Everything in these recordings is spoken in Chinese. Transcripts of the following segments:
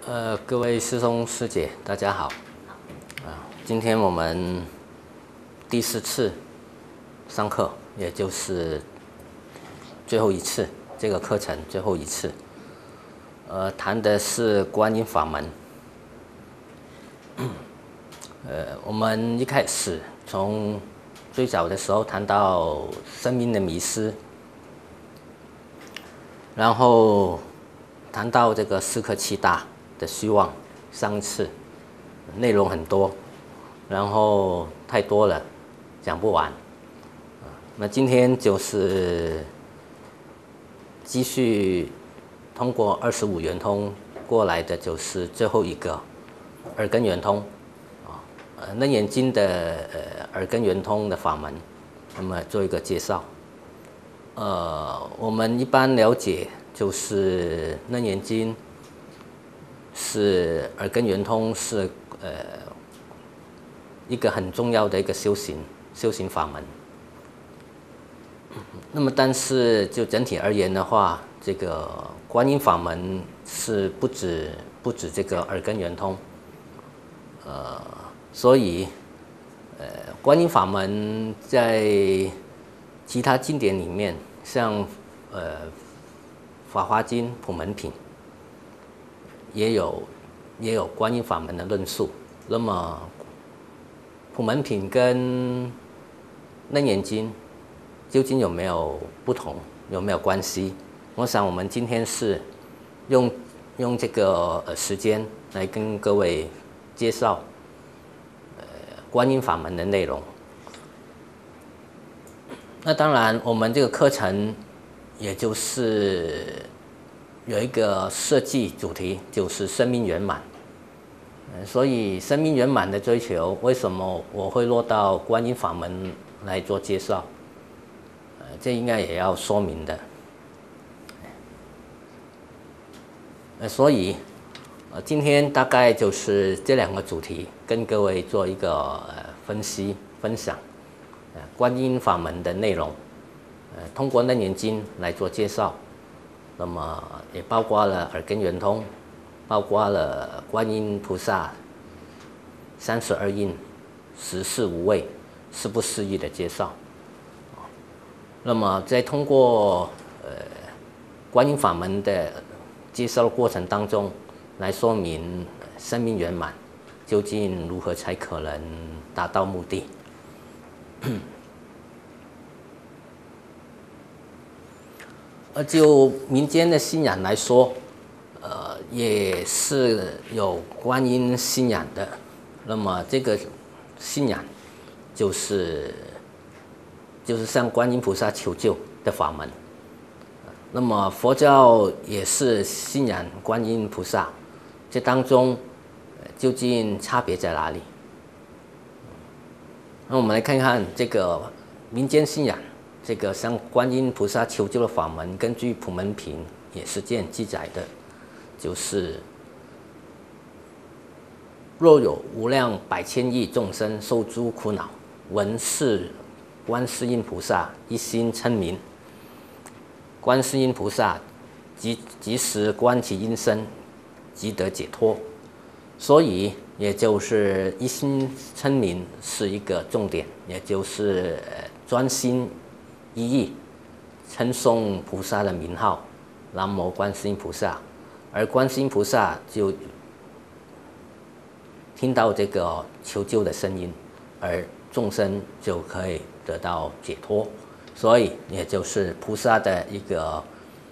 各位师兄师姐，大家好。今天我们第4次上课，也就是最后一次这个课程最后一次。谈的是观音法门。我们一开始从最早的时候谈到生命的迷失，然后谈到这个4颗7大的虚妄。上一次内容很多，然后太多了，讲不完。那今天就是继续通过25圆通过来的，就是最后一个耳根圆通楞严经的耳根圆通的法门，那么做一个介绍。我们一般了解就是楞严经是耳根圆通是一个很重要的一个修行法门。那么但是就整体而言的话，这个观音法门是不止这个耳根圆通。所以观音法门在其他经典里面，像法华经普门品也有观音法门的论述。那么普门品跟楞严经究竟有没有不同，有没有关系？我想我们今天是用这个时间来跟各位介绍观音法门的内容。那当然我们这个课程也就是有一个设计主题，就是生命圆满。所以生命圆满的追求，为什么我会落到观音法门来做介绍？这应该也要说明的。所以今天大概就是这2个主题，跟各位做一个分析分享观音法门的内容。通过楞严经来做介绍，那么也包括了耳根圆通，包括了观音菩萨32应、14无畏、4不思议的介绍。那么在通过观音法门的介绍的过程当中，来说明生命圆满究竟如何才可能达到目的。就民间的信仰来说，也是有观音信仰的。那么这个信仰就是向观音菩萨求救的法门。那么佛教也是信仰观音菩萨，这当中究竟差别在哪里？那我们来看看这个民间信仰，这个向观音菩萨求救的法门，根据普门品也是这样记载的，就是若有无量百千亿众生受诸苦恼，闻是观世音菩萨一心称名，观世音菩萨即时观其音声，即得解脱。所以也就是一心称名是一个重点，也就是专心一意称颂菩萨的名号，南无观世音菩萨，而观世音菩萨就听到这个求救的声音，而众生就可以得到解脱。所以也就是菩萨的一个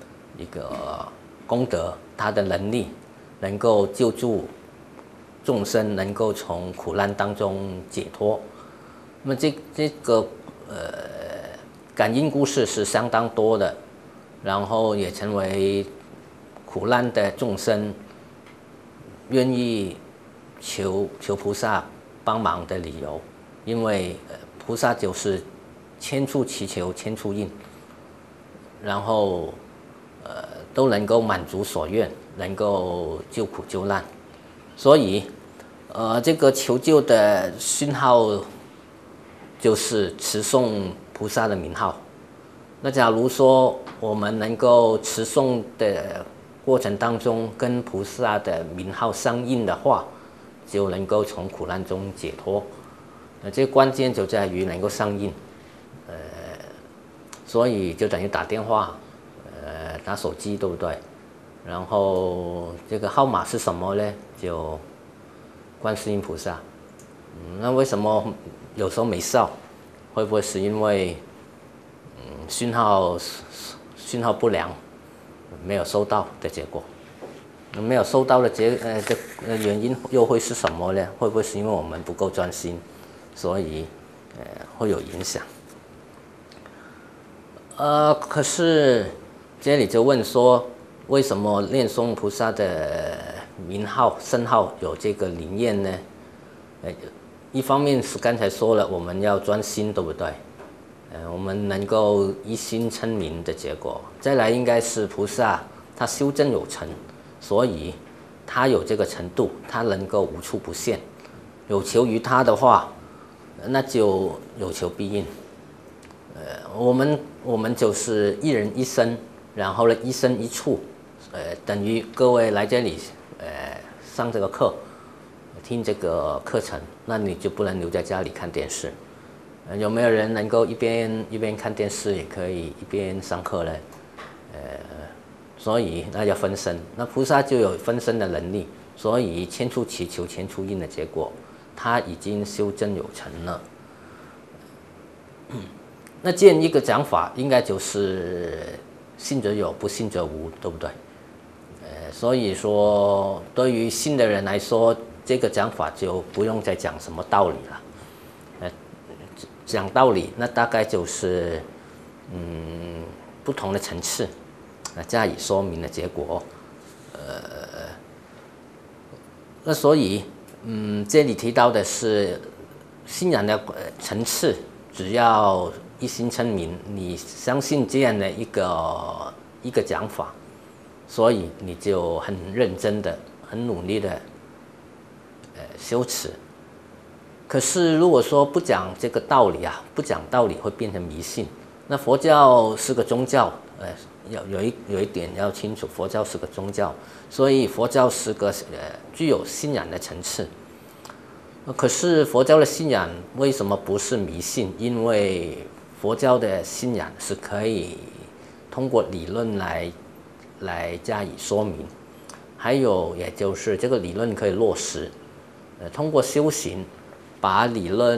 功德，他的能力能够救助众生，能够从苦难当中解脱。那么这个感应故事是相当多的，然后也成为苦难的众生愿意求菩萨帮忙的理由。因为菩萨就是千处祈求千处应，然后都能够满足所愿，能够救苦救难。所以这个求救的讯号就是持诵菩萨的名号。那假如说我们能够持诵的过程当中跟菩萨的名号相应的话，就能够从苦难中解脱。这个关键就在于能够相应，所以就等于打电话，打手机，对不对？然后这个号码是什么呢？就观世音菩萨。那为什么有时候没效？会不会是因为讯号不良，没有收到的结果？没有收到的原因又会是什么呢？会不会是因为我们不够专心，所以会有影响？可是这里就问说，为什么念诵菩萨的名号圣号有这个灵验呢？一方面是刚才说了，我们要专心，对不对？我们能够一心称名的结果。再来应该是菩萨他修正有成，所以他有这个程度，他能够无处不现。有求于他的话，那就有求必应。我们就是一人一生，然后呢一生一处，等于各位来这里上这个课，听这个课程，那你就不能留在家里看电视。有没有人能够一边看电视也可以一边上课呢？所以那叫分身。那菩萨就有分身的能力，所以千处祈求千处应的结果，他已经修正有成了。那这样一个讲法，应该就是信则有，不信则无，对不对？所以说对于信的人来说，这个讲法就不用再讲什么道理了。讲道理，那大概就是不同的层次加以说明的结果。那所以这里提到的是信仰的层次，只要一心称名，你相信这样的一个讲法，所以你就很认真的、很努力的修持。可是如果说不讲这个道理啊，不讲道理会变成迷信。那佛教是个宗教，有一点要清楚，佛教是个宗教，所以佛教是个具有信仰的层次。可是佛教的信仰为什么不是迷信？因为佛教的信仰是可以通过理论来加以说明，还有也就是这个理论可以落实，通过修行把理论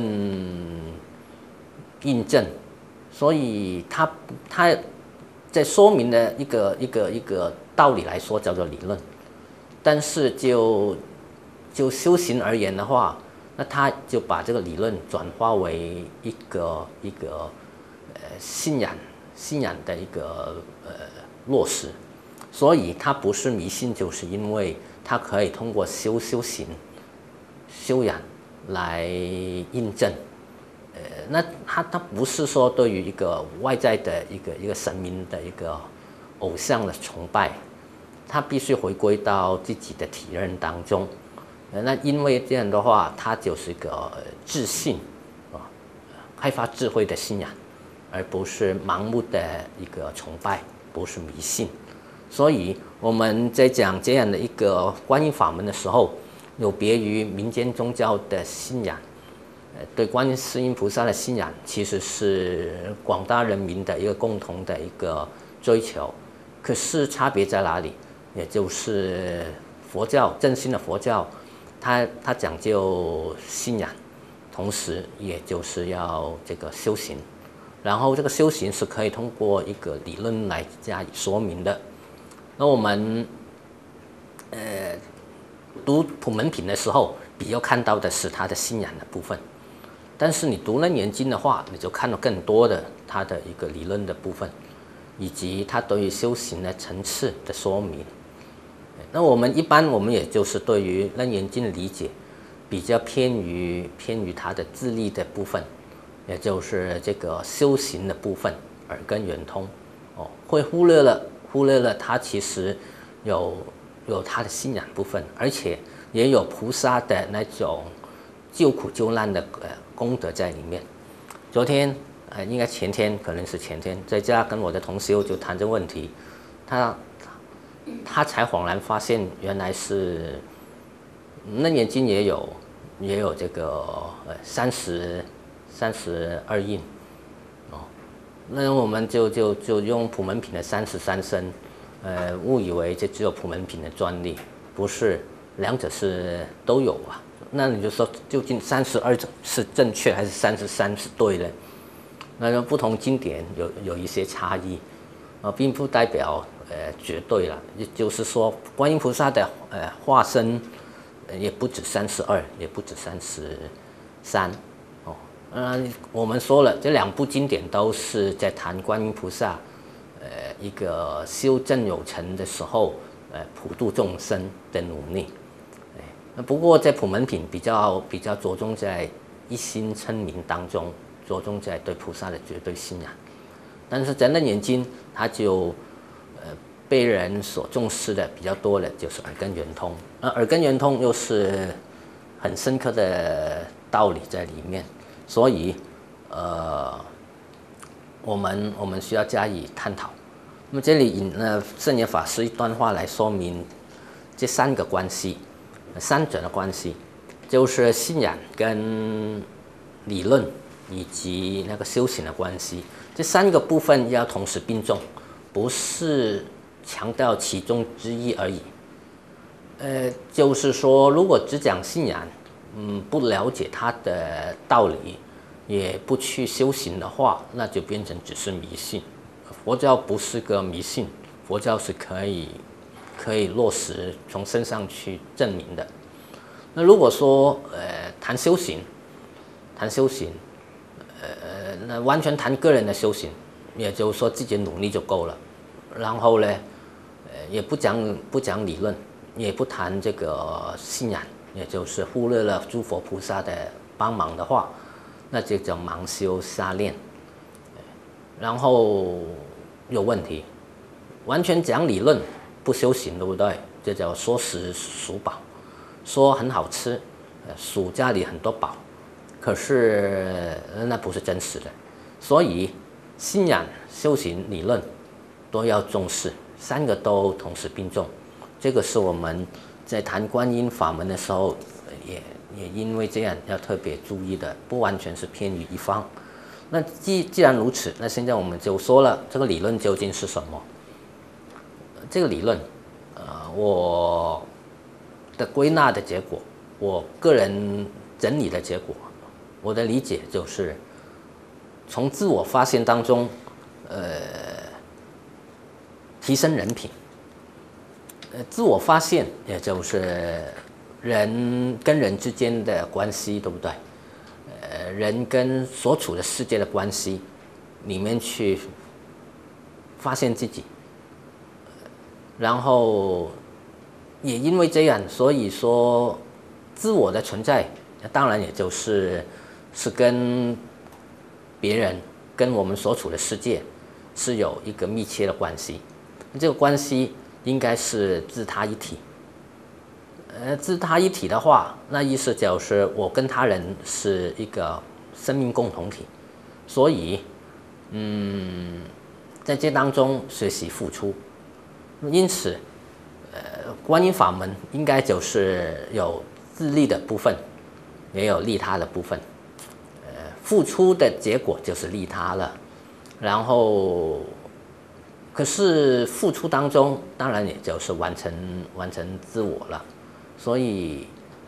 印证，所以它在说明的一个道理来说叫做理论，但是就修行而言的话，那他就把这个理论转化为一个信仰的一个落实，所以它不是迷信，就是因为它可以通过修行、修养来印证。那它不是说对于一个外在的一个神明的一个偶像的崇拜，它必须回归到自己的体认当中。那因为这样的话，它就是一个智信开发智慧的信仰，而不是盲目的一个崇拜，不是迷信。所以我们在讲这样的一个观音法门的时候，有别于民间宗教的信仰，对观世音菩萨的信仰其实是广大人民的一个共同的一个追求。可是差别在哪里？也就是佛教正信的佛教，它讲究信仰，同时也就是要这个修行，然后这个修行是可以通过一个理论来加以说明的。那我们读普门品的时候，比较看到的是他的信仰的部分，但是你读楞严经的话，你就看到更多的他的一个理论的部分，以及他对于修行的层次的说明。那我们也就是对于楞严经的理解比较偏于他的自利的部分，也就是这个修行的部分，耳根圆通会忽略了他其实有他的信仰部分，而且也有菩萨的那种救苦救难的功德在里面。昨天应该前天，可能是前天，在家跟我的同修就谈这问题， 他才恍然发现，原来是《楞严经》也有这个32印哦。那我们就用普门品的33身，误以为这只有普门品的专利，不是，两者是都有啊。那你就说，究竟32是正确还是33是对的？那不同经典有一些差异，并不代表绝对了。也就是说，观音菩萨的化身也不止32，也不止33哦。我们说了，这两部经典都是在谈观音菩萨一个修正有成的时候，普度众生的努力。不过在普门品比较着重在一心称名当中，着重在对菩萨的绝对信仰。但是在楞严经，它就被人所重视的比较多的就是耳根圆通。那耳根圆通又是很深刻的道理在里面，所以我们需要加以探讨。那么这里引了圣严法师一段话来说明这三个关系，三者的关系，就是信仰跟理论以及那个修行的关系。这三个部分要同时并重，不是强调其中之一而已。就是说，如果只讲信仰，不了解它的道理，也不去修行的话，那就变成只是迷信。佛教不是个迷信，佛教是可以落实从身上去证明的。那如果说谈修行，那完全谈个人的修行，也就是说自己的努力就够了。然后呢，也不讲理论，也不谈这个信仰，也就是忽略了诸佛菩萨的帮忙的话，那就叫盲修瞎练，然后有问题。完全讲理论不修行，对不对？这叫说食数宝，说很好吃，数家里很多宝，可是那不是真实的。所以信仰、修行、理论都要重视，三个都同时并重。这个是我们在谈观音法门的时候，也因为这样要特别注意的，不完全是偏于一方。那既然如此，那现在我们就说了，这个理论究竟是什么？这个理论，我的归纳的结果，我个人整理的结果，我的理解就是从自我发现当中，提升人品。自我发现也就是人跟人之间的关系，对不对？人跟所处的世界的关系里面去发现自己，然后也因为这样，所以说自我的存在，当然也就是跟别人、跟我们所处的世界是有一个密切的关系。这个关系应该是自他一体。自他一体的话，那意思就是我跟他人是一个生命共同体，所以，在这当中学习付出。因此，观音法门应该就是有自利的部分，也有利他的部分。付出的结果就是利他了，然后，可是付出当中，当然也就是完成自我了。所以，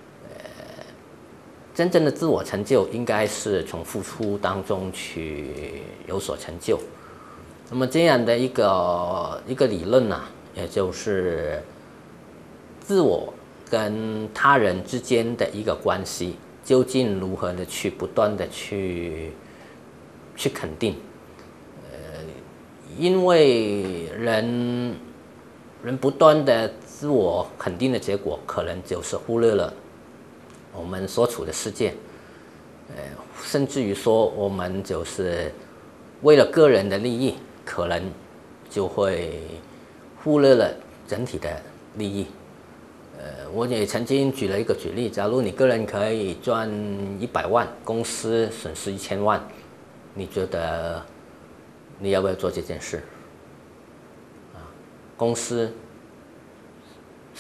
真正的自我成就应该是从付出当中去有所成就。那么这样的一个理论呢，也就是自我跟他人之间的一个关系，究竟如何的去不断的去肯定。因为人不断的自我肯定的结果，可能就是忽略了我们所处的世界，甚至于说我们就是为了个人的利益，可能就会忽略了整体的利益。我也曾经举了一个举例，假如你个人可以赚100万，公司损失1000万，你觉得你要不要做这件事？公司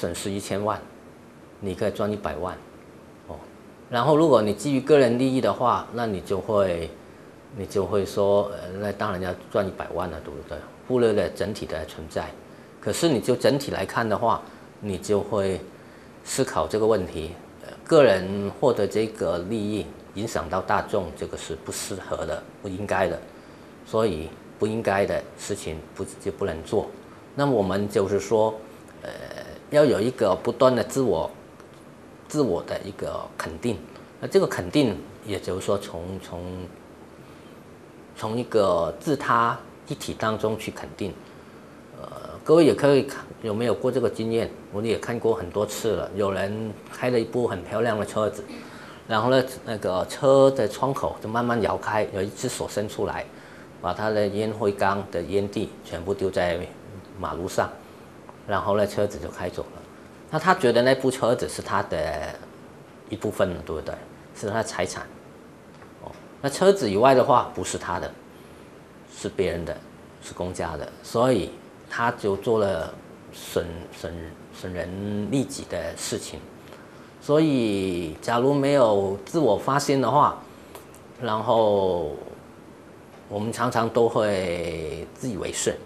损失1000万，你可以赚100万，哦。然后如果你基于个人利益的话，那你就会说，那当然要赚100万了，对不对？忽略了整体的存在。可是你就整体来看的话，你就会思考这个问题，个人获得这个利益影响到大众，这个是不适合的，不应该的，所以不应该的事情就不能做。那么我们就是说，要有一个不断的自我的一个肯定。那这个肯定，也就是说从一个自他一体当中去肯定。各位也可以看有没有过这个经验？我也看过很多次了。有人开了一部很漂亮的车子，然后呢，那个车的窗口就慢慢摇开，有一只手伸出来，把他的烟灰缸的烟蒂全部丢在马路上，然后呢，车子就开走了。那他觉得那部车子是他的一部分了，对不对？是他的财产。哦，那车子以外的话不是他的，是别人的，是公家的，所以他就做了损人利己的事情。所以，假如没有自我发现的话，然后我们常常都会自以为是，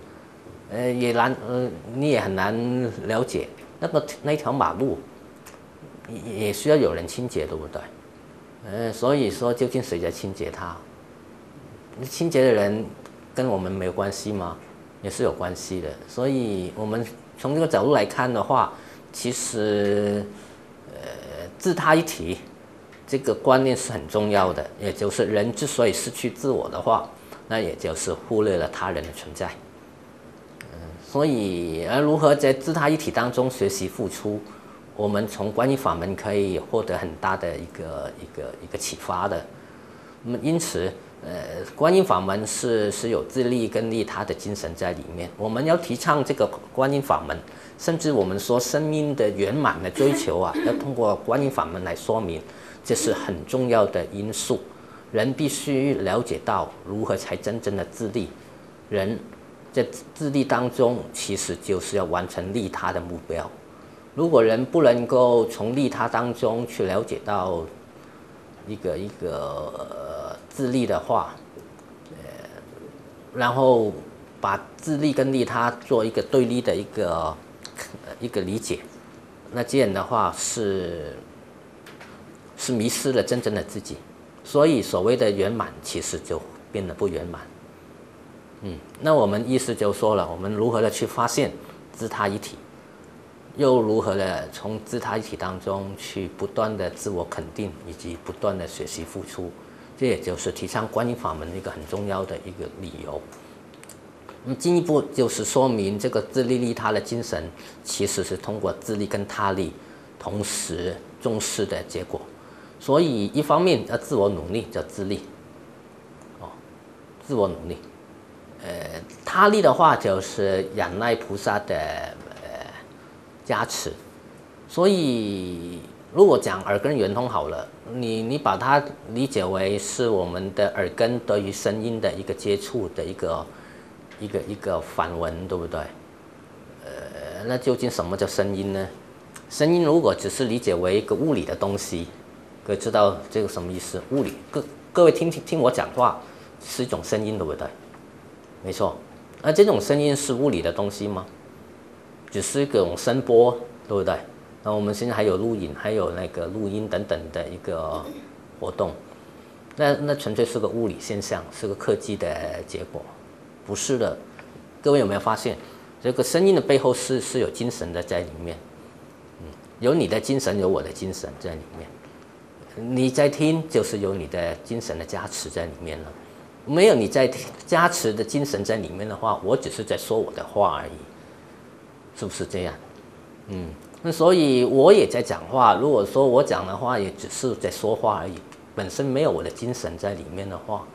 你也很难了解那条马路也需要有人清洁，对不对？所以说究竟谁在清洁它？清洁的人跟我们没有关系吗？也是有关系的。所以我们从这个角度来看的话，其实自他一体这个观念是很重要的。也就是人之所以失去自我的话，那也就是忽略了他人的存在。所以如何在自他一体当中学习付出，我们从观音法门可以获得很大的一个启发的。那么因此，观音法门是有自利跟利他的精神在里面。我们要提倡这个观音法门，甚至我们说生命的圆满的追求啊，要通过观音法门来说明，这是很重要的因素。人必须了解到如何才真正的自利。人在自利当中，其实就是要完成利他的目标。如果人不能够从利他当中去了解到一个自利的话，然后把自利跟利他做一个对立的一个理解，那这样的话是迷失了真正的自己。所以所谓的圆满，其实就变得不圆满。那我们意思就说了，我们如何的去发现自他一体，又如何的从自他一体当中去不断的自我肯定，以及不断的学习付出，这也就是提倡观音法门一个很重要的一个理由。那么进一步就是说明这个自利利他的精神，其实是通过自利跟他利同时重视的结果。所以一方面要自我努力叫自利，自我努力。他利的话就是仰赖菩萨的加持。所以如果讲耳根圆通好了，你把它理解为是我们的耳根对于声音的一个接触的一个反闻，对不对？那究竟什么叫声音呢？声音如果只是理解为一个物理的东西，各位知道这个什么意思？物理，各位听我讲话是一种声音，对不对？没错。那这种声音是物理的东西吗？只是一种声波，对不对？那我们现在还有录影，还有那个录音等等的一个活动，那纯粹是个物理现象，是个科技的结果，不是的。各位有没有发现，这个声音的背后是有精神的在里面？有你的精神，有我的精神在里面。你在听，就是有你的精神的加持在里面了。没有你在加持的精神在里面的话，我只是在说我的话而已，是不是这样？那所以我也在讲话。如果说我讲的话也只是在说话而已，本身没有我的精神在里面的话，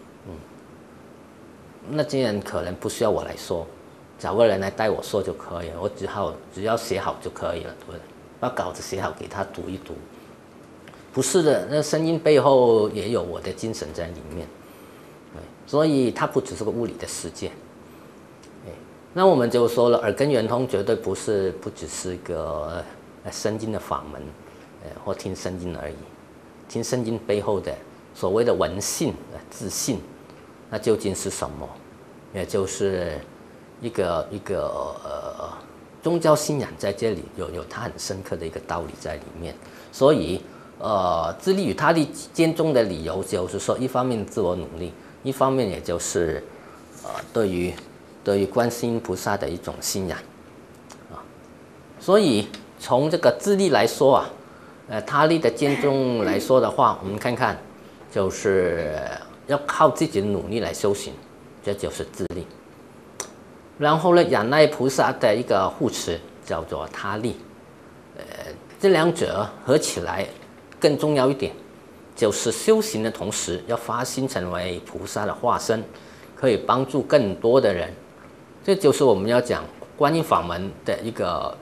那这样可能不需要我来说，找个人来带我说就可以了。我只要写好就可以了，对不对？把稿子写好给他读一读。不是的，那声音背后也有我的精神在里面。所以它不只是个物理的世界。 那我们就说了，耳根圆通绝对不只是一个圣经的法门，或听圣经而已。听圣经背后的所谓的文信、自信，那究竟是什么？也就是一个宗教信仰在这里有它很深刻的一个道理在里面。所以自利与他利兼中的理由就是说，一方面自我努力，一方面也就是对于观世音菩萨的一种信仰啊。所以从这个自利来说啊，他利的兼中来说的话，我们看看，就是要靠自己的努力来修行，这就是自利。然后呢，仰赖菩萨的一个护持叫做他利。这两者合起来更重要一点，就是修行的同时要发心成为菩萨的化身，可以帮助更多的人。这就是我们要讲观音法门的一个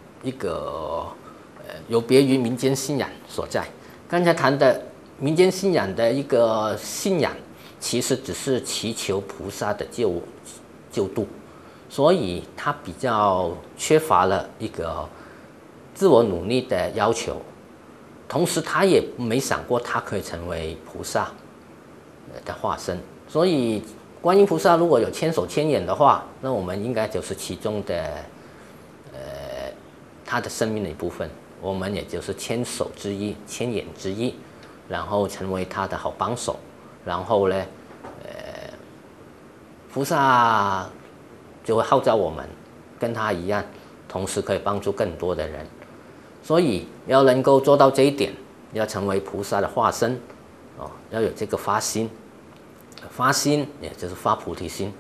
有别于民间信仰所在。刚才谈的民间信仰的一个信仰，其实只是祈求菩萨的救度，所以它比较缺乏了一个自我努力的要求，同时他也没想过他可以成为菩萨的化身。所以观音菩萨如果有千手千眼的话，那我们应该就是其中的他的生命的一部分，我们也就是千手之一、千眼之一，然后成为他的好帮手。然后呢，菩萨就会号召我们跟他一样，同时可以帮助更多的人。所以要能够做到这一点，要成为菩萨的化身要有这个发心，发心也就是发菩提心。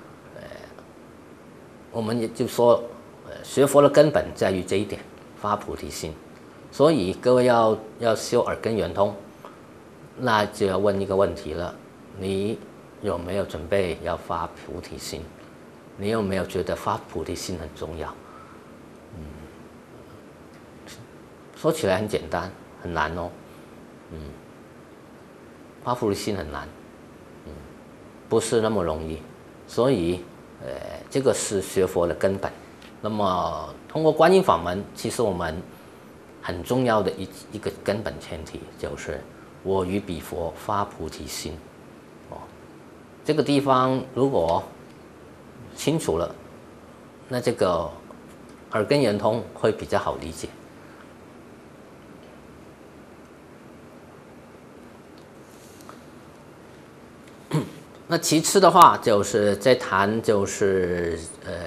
我们也就说，学佛的根本在于这一点，发菩提心。所以各位要修耳根圆通，那就要问一个问题了：你有没有准备要发菩提心？你有没有觉得发菩提心很重要？说起来很简单，很难哦。发菩提心很难，不是那么容易。所以，这个是学佛的根本。那么，通过观音法门，其实我们很重要的一个根本前提就是我与彼佛发菩提心。这个地方如果清楚了，那这个耳根圆通会比较好理解。那其次的话，就是在谈就是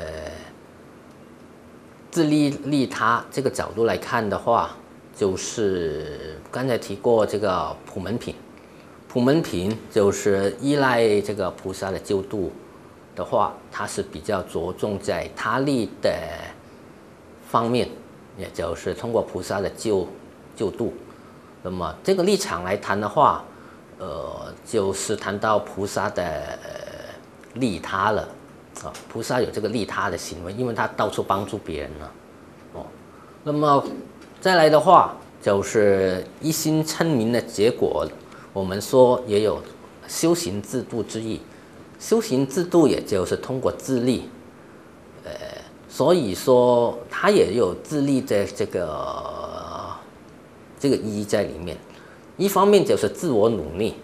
自利利他这个角度来看的话，就是刚才提过这个普门品。普门品就是依赖这个菩萨的救度的话，它是比较着重在他利的方面，也就是通过菩萨的救度。那么这个立场来谈的话，就是谈到菩萨的利他了菩萨有这个利他的行为，因为他到处帮助别人了那么再来的话，就是一心称名的结果，我们说也有修行自度之意。修行自度也就是通过自利，所以说它也有自利的这个意义在里面。一方面就是自我努力，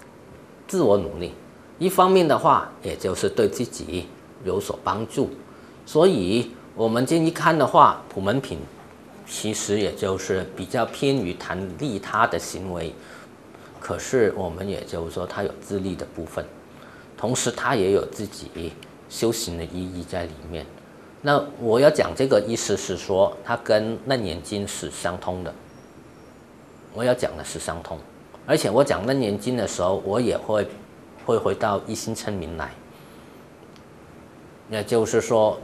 一方面的话，也就是对自己有所帮助。所以我们这一看的话，普门品其实也就是比较偏于谈利他的行为，可是我们也就是说它有自利的部分，同时它也有自己修行的意义在里面。那我要讲这个意思是说，它跟楞严经是相通的。我要讲的是相通，而且我讲楞严经的时候，我也会回到一心称名来。也就是说，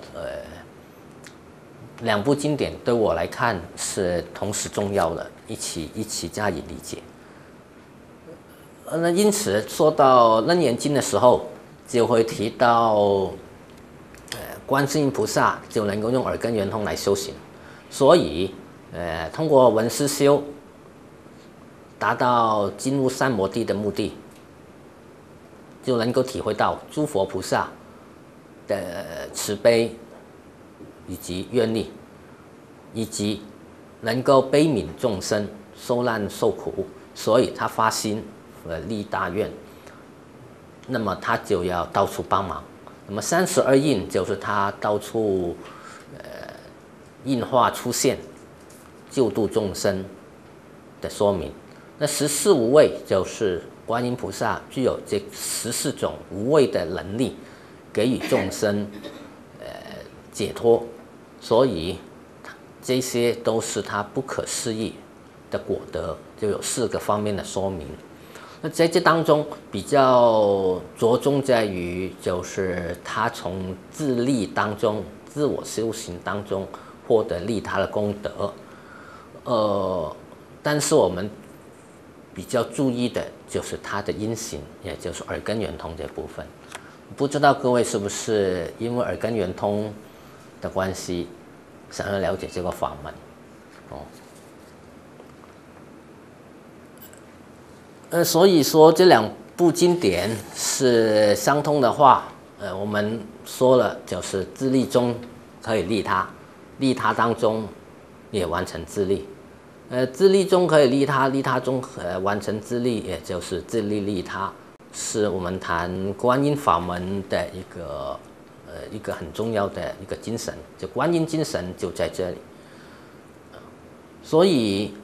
两部经典对我来看是同时重要的，一起加以理解。那因此说到楞严经的时候，就会提到，观世音菩萨就能够用耳根圆通来修行，所以，通过闻思修，达到进入三摩地的目的，就能够体会到诸佛菩萨的慈悲以及愿力，以及能够悲悯众生受难受苦，所以他发心立大愿，那么他就要到处帮忙。那么32印就是他到处印化出现救度众生的说明。那14无畏就是观音菩萨具有这14种无畏的能力，给予众生解脱，所以这些都是他不可思议的果德，就有4个方面的说明。那在这当中比较着重在于，就是他从自利当中、自我修行当中获得利他的功德。但是我们比较注意的就是他的因行，也就是耳根圆通这部分。不知道各位是不是因为耳根圆通的关系，想要了解这个法门？所以说这2部经典是相通的话，我们说了，就是自利中可以利他，利他当中也完成自利。自利中可以利他，利他中完成自利，也就是自利利他，是我们谈观音法门的一个很重要的一个精神，就观音精神就在这里。所以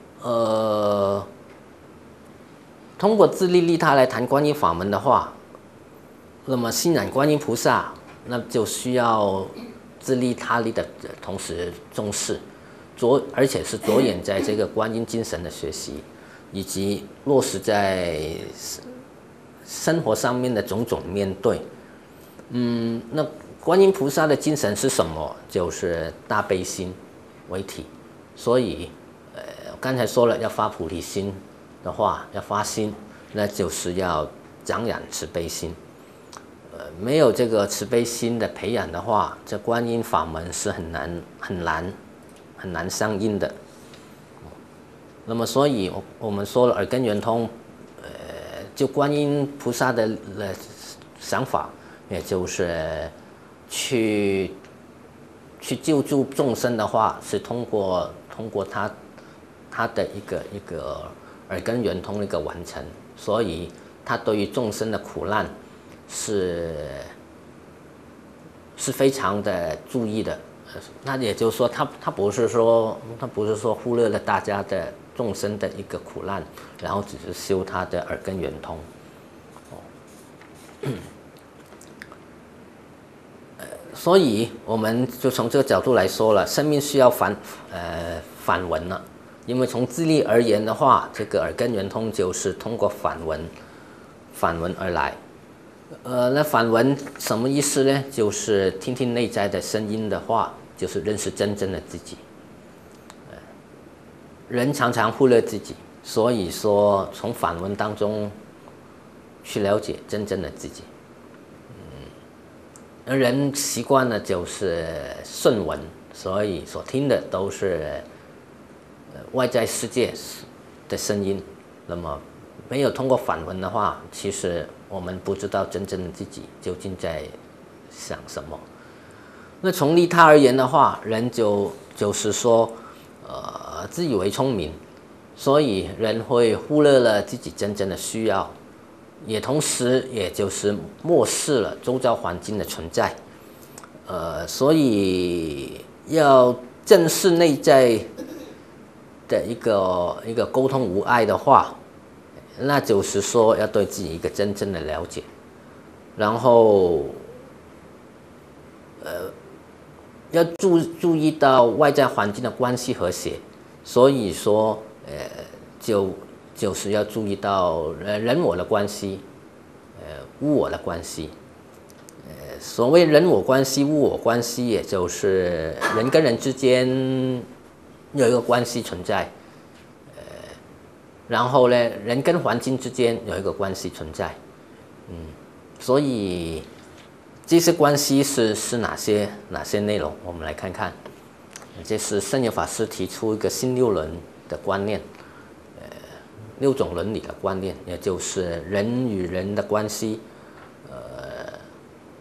通过自利利他来谈观音法门的话，那么信仰观音菩萨，那就需要自利他利的同时重视，而且是着眼在这个观音精神的学习，以及落实在生活上面的种种面对。那观音菩萨的精神是什么？就是大悲心为体，所以刚才说了，要发菩提心的话，要发心，那就是要长养慈悲心。没有这个慈悲心的培养的话，这观音法门是很难相应的。那么，所以我们说了耳根圆通，就观音菩萨的想法，也就是去救助众生的话，是通过他的一个耳根圆通的一个完成，所以他对于众生的苦难是非常的注意的。那也就是说，他不是说忽略了大家的众生的一个苦难，然后只是修他的耳根圆通。所以我们就从这个角度来说了，生命需要反闻了。因为从自利而言的话，这个耳根圆通就是通过反闻而来。那反闻什么意思呢？就是听听内在的声音的话，就是认识真正的自己。人常常忽略自己，所以说从反闻当中去了解真正的自己。而人习惯了就是顺闻，所以所听的都是外在世界的声音。那么没有通过反闻的话，其实我们不知道真正的自己究竟在想什么。那从利他而言的话，人就是说自以为聪明，所以人会忽略了自己真正的需要，也同时也就是漠视了周遭环境的存在。所以要正视内在的一个沟通无碍的话，那就是说要对自己一个真正的了解，然后要注意到外在环境的关系和谐。所以说就是要注意到人我的关系，物我的关系。所谓人我关系、物我关系，也就是人跟人之间有一个关系存在，然后呢，人跟环境之间有一个关系存在。所以这些关系是哪些内容？我们来看看。这是圣严法师提出一个新6伦的观念，6种伦理的观念，也就是人与人的关系，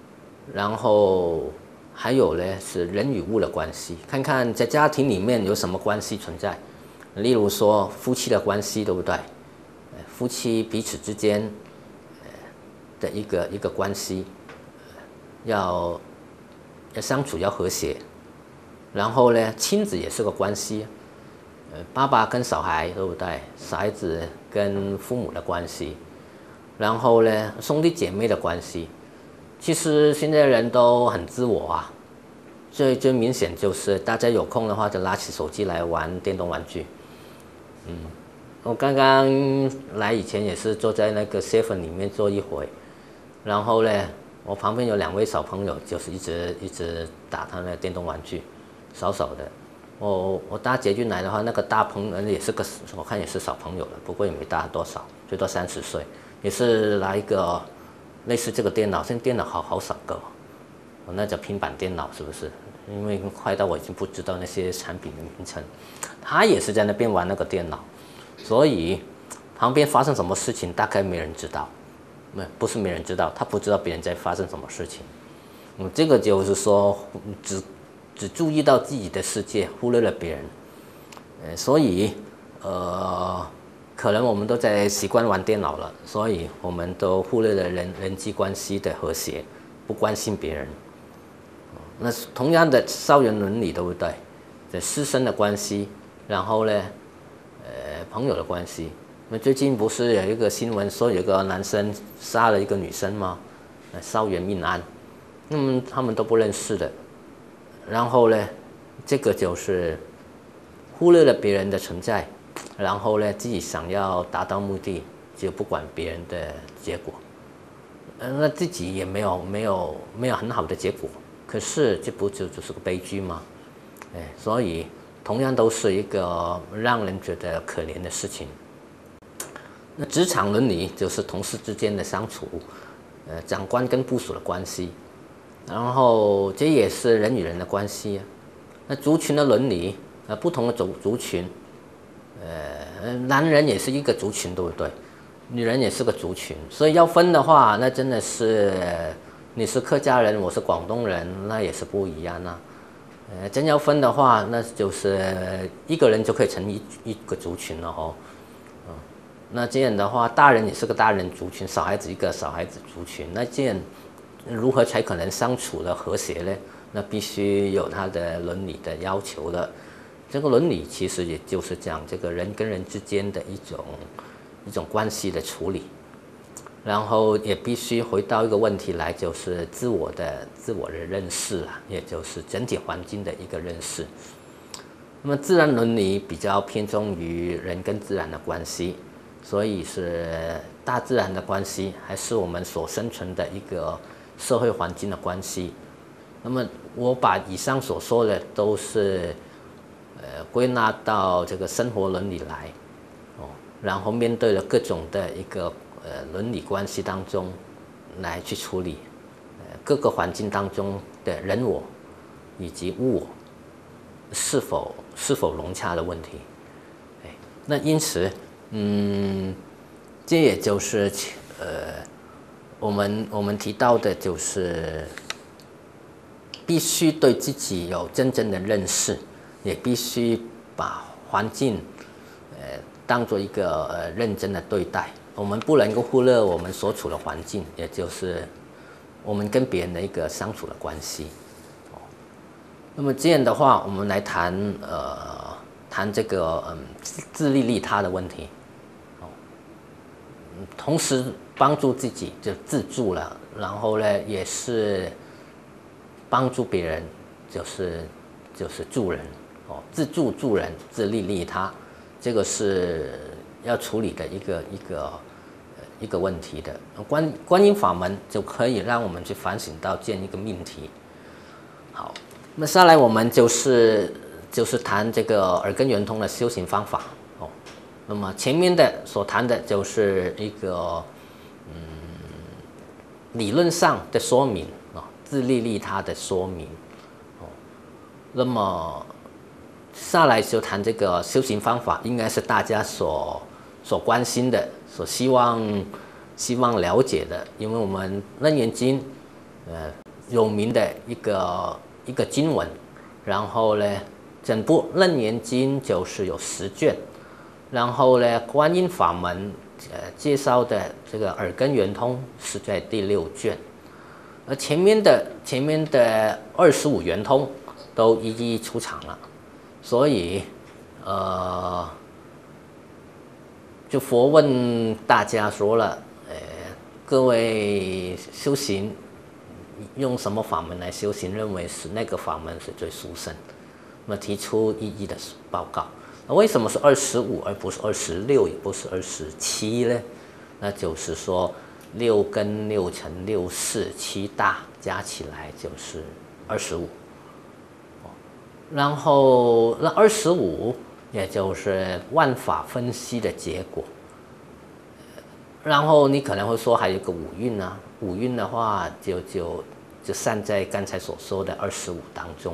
然后还有呢是人与物的关系，看看在家庭里面有什么关系存在，例如说夫妻的关系，对不对？夫妻彼此之间的一个关系，要相处要和谐，然后呢亲子也是个关系，爸爸跟小孩，对不对？小孩子跟父母的关系，然后呢兄弟姐妹的关系。其实现在人都很自我啊，最明显就是大家有空的话就拿起手机来玩电动玩具。我刚刚来以前也是坐在那个 7 里面坐一会，然后呢，我旁边有2位小朋友，就是一直打他的电动玩具，少的。我搭捷运来的话，那个大朋友也是我看也是小朋友了，不过也没大多少，最多30岁，也是拿一个类似这个电脑，现在电脑好少个，那叫平板电脑是不是？因为快到我已经不知道那些产品的名称，他也是在那边玩那个电脑，所以旁边发生什么事情大概没人知道，不是没人知道，他不知道别人在发生什么事情。这个就是说只注意到自己的世界，忽略了别人。所以可能我们都在习惯玩电脑了，所以我们都忽略了人际关系的和谐，不关心别人。那同样的校园伦理，对不对？这师生的关系，然后呢，朋友的关系。那最近不是有一个新闻说有个男生杀了一个女生吗？校园命案，他们都不认识的。然后呢，这个就是忽略了别人的存在，然后呢，自己想要达到目的，就不管别人的结果。那自己也没有很好的结果。可是这不就是个悲剧吗？所以同样都是一个让人觉得可怜的事情。那职场伦理就是同事之间的相处，长官跟部属的关系，然后这也是人与人的关系。那族群的伦理，不同的族群，男人也是一个族群，对不对？女人也是个族群，所以要分的话，那真的是。你是客家人，我是广东人，那也是不一样啊。真要分的话，那就是一个人就可以成一个族群了哦。那这样的话，大人也是个大人族群，小孩子一个小孩子族群，那这样如何才可能相处的和谐呢？那必须有他的伦理的要求的。这个伦理其实也就是讲这个人跟人之间的一种关系的处理。然后也必须回到一个问题来，就是自我的认识啊，也就是整体环境的一个认识。那么自然伦理比较偏重于人跟自然的关系，所以是大自然的关系，还是我们所生存的一个社会环境的关系。那么我把以上所说的都是归纳到这个生活伦理来，然后面对了各种的一个伦理关系当中来去处理各个环境当中的人我以及物我是否融洽的问题。那因此这也就是我们提到的就是必须对自己有真正的认识，也必须把环境当作一个认真的对待。我们不能够忽略我们所处的环境，也就是我们跟别人的一个相处的关系。那么这样的话，我们来谈这个自利利他的问题。同时帮助自己就自助了，然后呢也是帮助别人，就是助人自助助人，自利利他，这个是要处理的一个问题的。观音法门就可以让我们去反省到这样一个命题。好，那么下来我们就是谈这个耳根圆通的修行方法。那么前面的所谈的就是一个理论上的说明自利利他的说明。那么下来就谈这个修行方法，应该是大家所关心的，所希望了解的，因为我们《楞严经》 有名的一个经文。然后呢，整部《楞严经》就是有10卷。然后呢，观音法门介绍的这个耳根圆通是在第6卷。而前面的25圆通都一一出场了，所以就佛问大家说了，各位修行用什么法门来修行？认为是那个法门是最殊胜，那么提出一一的报告。那为什么是25而不是26，也不是27呢？那就是说6根6尘6识7大加起来就是25。然后那25也就是万法分析的结果。然后你可能会说还有一个五蕴啊，五蕴的话就散在刚才所说的25当中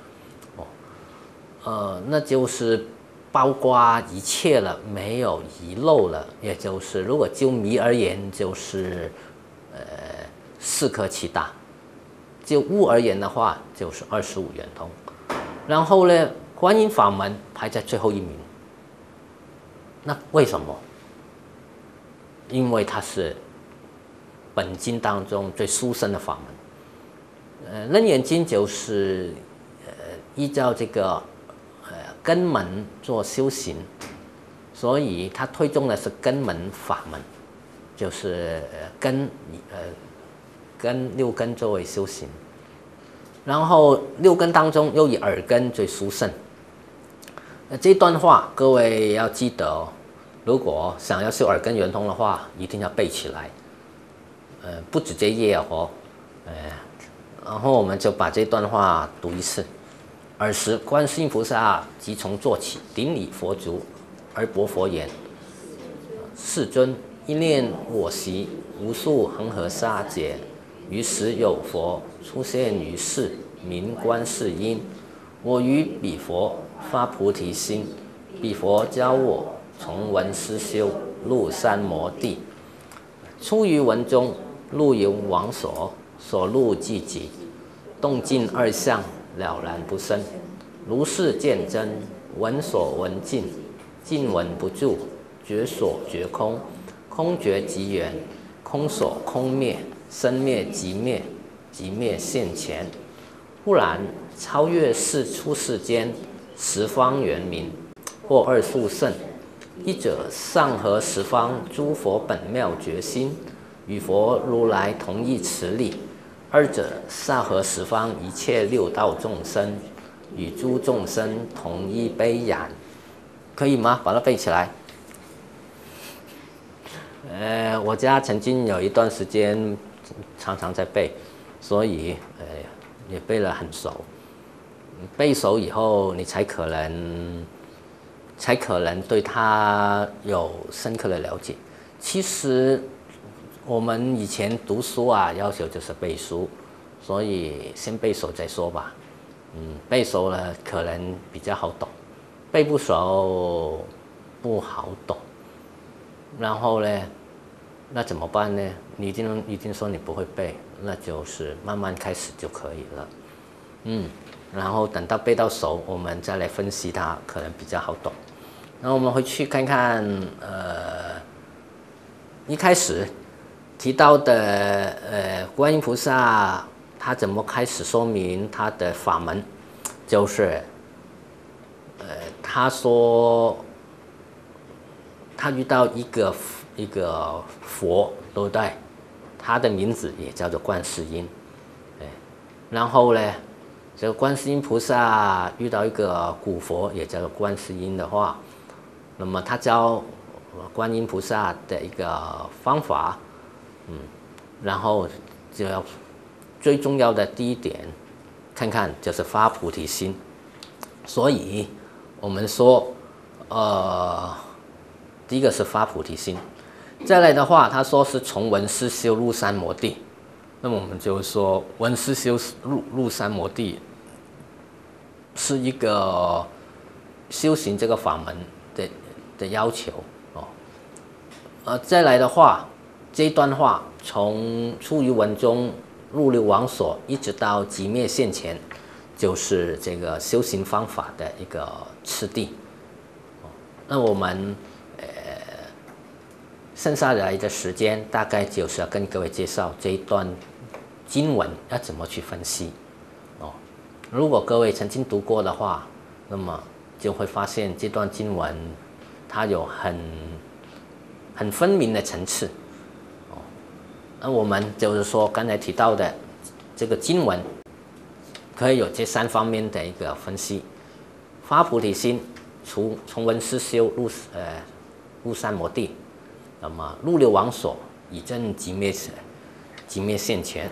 了。那就是包括一切了，没有遗漏了。也就是如果就迷而言，就是4颗7大；就悟而言的话，就是25圆通。然后呢，观音法门排在最后一名。那为什么？因为它是本经当中最殊胜的法门。楞严经就是依照这个根门做修行，所以它推重的是根门法门，就是根6根作为修行。然后6根当中又以耳根最殊胜。这段话各位要记得哦，如果想要修耳根圆通的话，一定要背起来。不止这页哦，然后我们就把这段话读一次。尔时观世音菩萨即从坐起，顶礼佛足，而薄佛言：世尊，一念我昔无数恒河沙劫，于时有佛出现于世，名观世音。我于彼佛发菩提心，彼佛教我从闻思修，入三摩地。出于文中，入有往所，所入寂寂，动静二相，了然不生。如是见真，闻所闻尽，尽闻不住，觉所觉空，空觉即圆，空所空灭，生灭即灭，即灭现前。忽然超越世出世间十方圆明，或二数胜。一者上合十方诸佛本妙觉心，与佛如来同一慈力；二者上合十方一切六道众生，与诸众生同一悲然。可以吗？把它背起来。我家曾经有一段时间常常在背，所以也背了很熟。背熟以后，你才可能对它有深刻的了解。其实我们以前读书啊，要求就是背书，所以先背熟再说吧。背熟了可能比较好懂，背不熟不好懂。然后呢，那怎么办呢？你一定说你不会背，那就是慢慢开始就可以了。然后等到背到熟，我们再来分析它，可能比较好懂。然后我们回去看看，一开始提到的观音菩萨，他怎么开始说明他的法门？就是他说他遇到一个佛，对不对？他的名字也叫做观世音。然后呢，这个观世音菩萨遇到一个古佛，也叫做观世音的话，那么他教观音菩萨的一个方法，然后就要最重要的第一点，看看就是发菩提心。所以我们说，第一个是发菩提心，再来的话，他说是从闻思修入三摩地。那么我们就说，闻思修入三摩地是一个修行这个法门的要求哦。再来的话，这一段话从出于文中入流往所，一直到寂灭现前，就是这个修行方法的一个次第。那我们剩下来的时间，大概就是要跟各位介绍这一段经文要怎么去分析。如果各位曾经读过的话，那么就会发现这段经文它有很分明的层次。那我们就是说刚才提到的这个经文，可以有这3方面的一个分析：发菩提心，从闻思修入三摩地；那么入流往所，以证寂灭现前。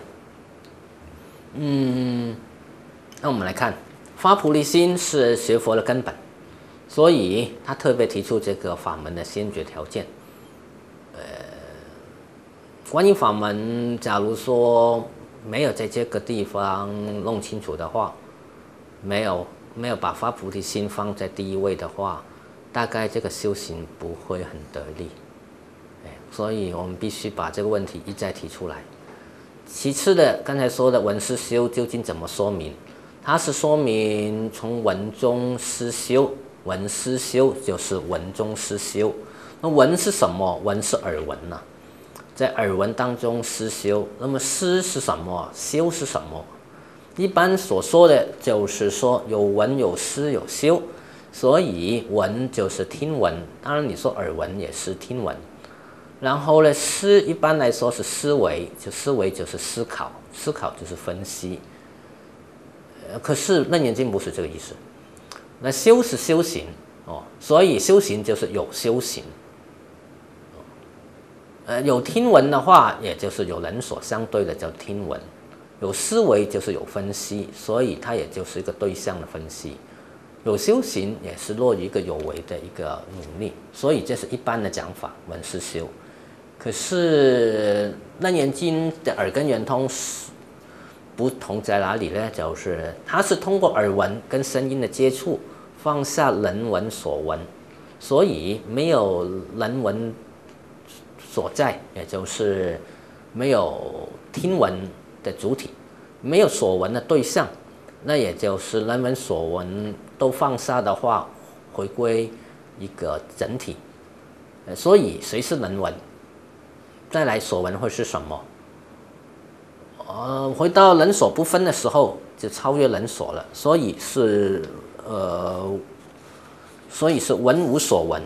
那我们来看，发菩提心是学佛的根本，所以他特别提出这个法门的先决条件。观音法门，假如说没有在这个地方弄清楚的话，没有把发菩提心放在第一位的话，大概这个修行不会很得力。所以我们必须把这个问题一再提出来。其次的，刚才说的闻思修究竟怎么说明？它是说明从闻中思修，闻思修就是闻中思修。那闻是什么？闻是耳闻呐，在耳闻当中思修。那么思是什么？修是什么？一般所说的就是说有闻有思有修，所以闻就是听闻，当然你说耳闻也是听闻。然后呢，思一般来说是思维，思维就是思考，思考就是分析。可是楞严经不是这个意思。那修是修行所以修行就是有修行。有听闻的话，也就是有人所相对的叫听闻；有思维就是有分析，所以它也就是一个对象的分析。有修行也是落于一个有为的一个努力，所以这是一般的讲法，闻思修。可是楞严经的耳根圆通不同在哪里呢？就是它是通过耳闻跟声音的接触，放下人闻所闻，所以没有人闻所在，也就是没有听闻的主体，没有所闻的对象，那也就是人闻所闻都放下的话，回归一个整体。所以谁是人闻？再来所闻会是什么？回到人所不分的时候，就超越人所了，所以是闻无所闻。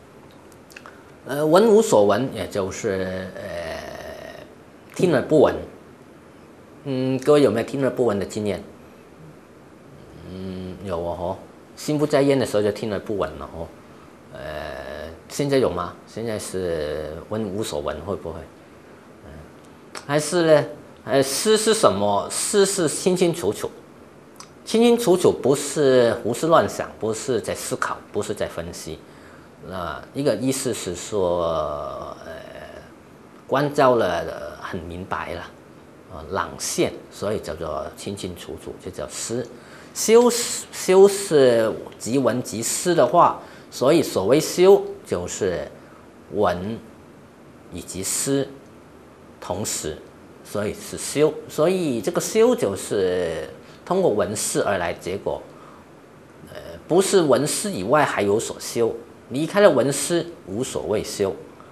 闻无所闻，也就是听而不闻。各位有没有听而不闻的经验？有心不在焉的时候就听而不闻了现在有吗？现在是闻无所闻，会不会？还是呢？思是什么？思是清清楚楚，清清楚楚，不是胡思乱想，不是在思考，不是在分析。一个意思是说，关照了很明白了，朗现，所以叫做清清楚楚，就叫思。修是即闻即思的话，所以所谓修就是闻以及思同时。所以是修，所以这个修就是通过闻思而来结果，不是闻思以外还有所修，离开了闻思无所谓修。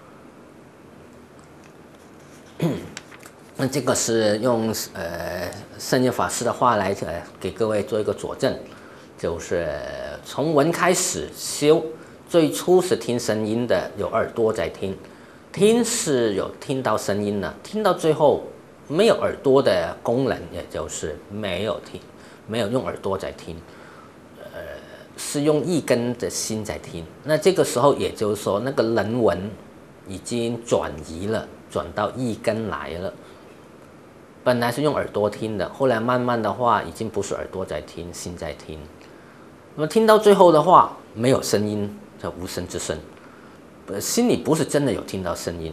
那这个是用圣严法师的话来给各位做一个佐证，就是从闻开始修，最初是听声音的，有耳朵在听，听是有听到声音了，听到最后。没有耳朵的功能，也就是没有用耳朵在听，是用一根的心在听。那这个时候，也就是说，那个人闻已经转移了，转到一根来了。本来是用耳朵听的，后来慢慢的话，已经不是耳朵在听，心在听。那么听到最后的话，没有声音，叫无声之声。心里不是真的有听到声音。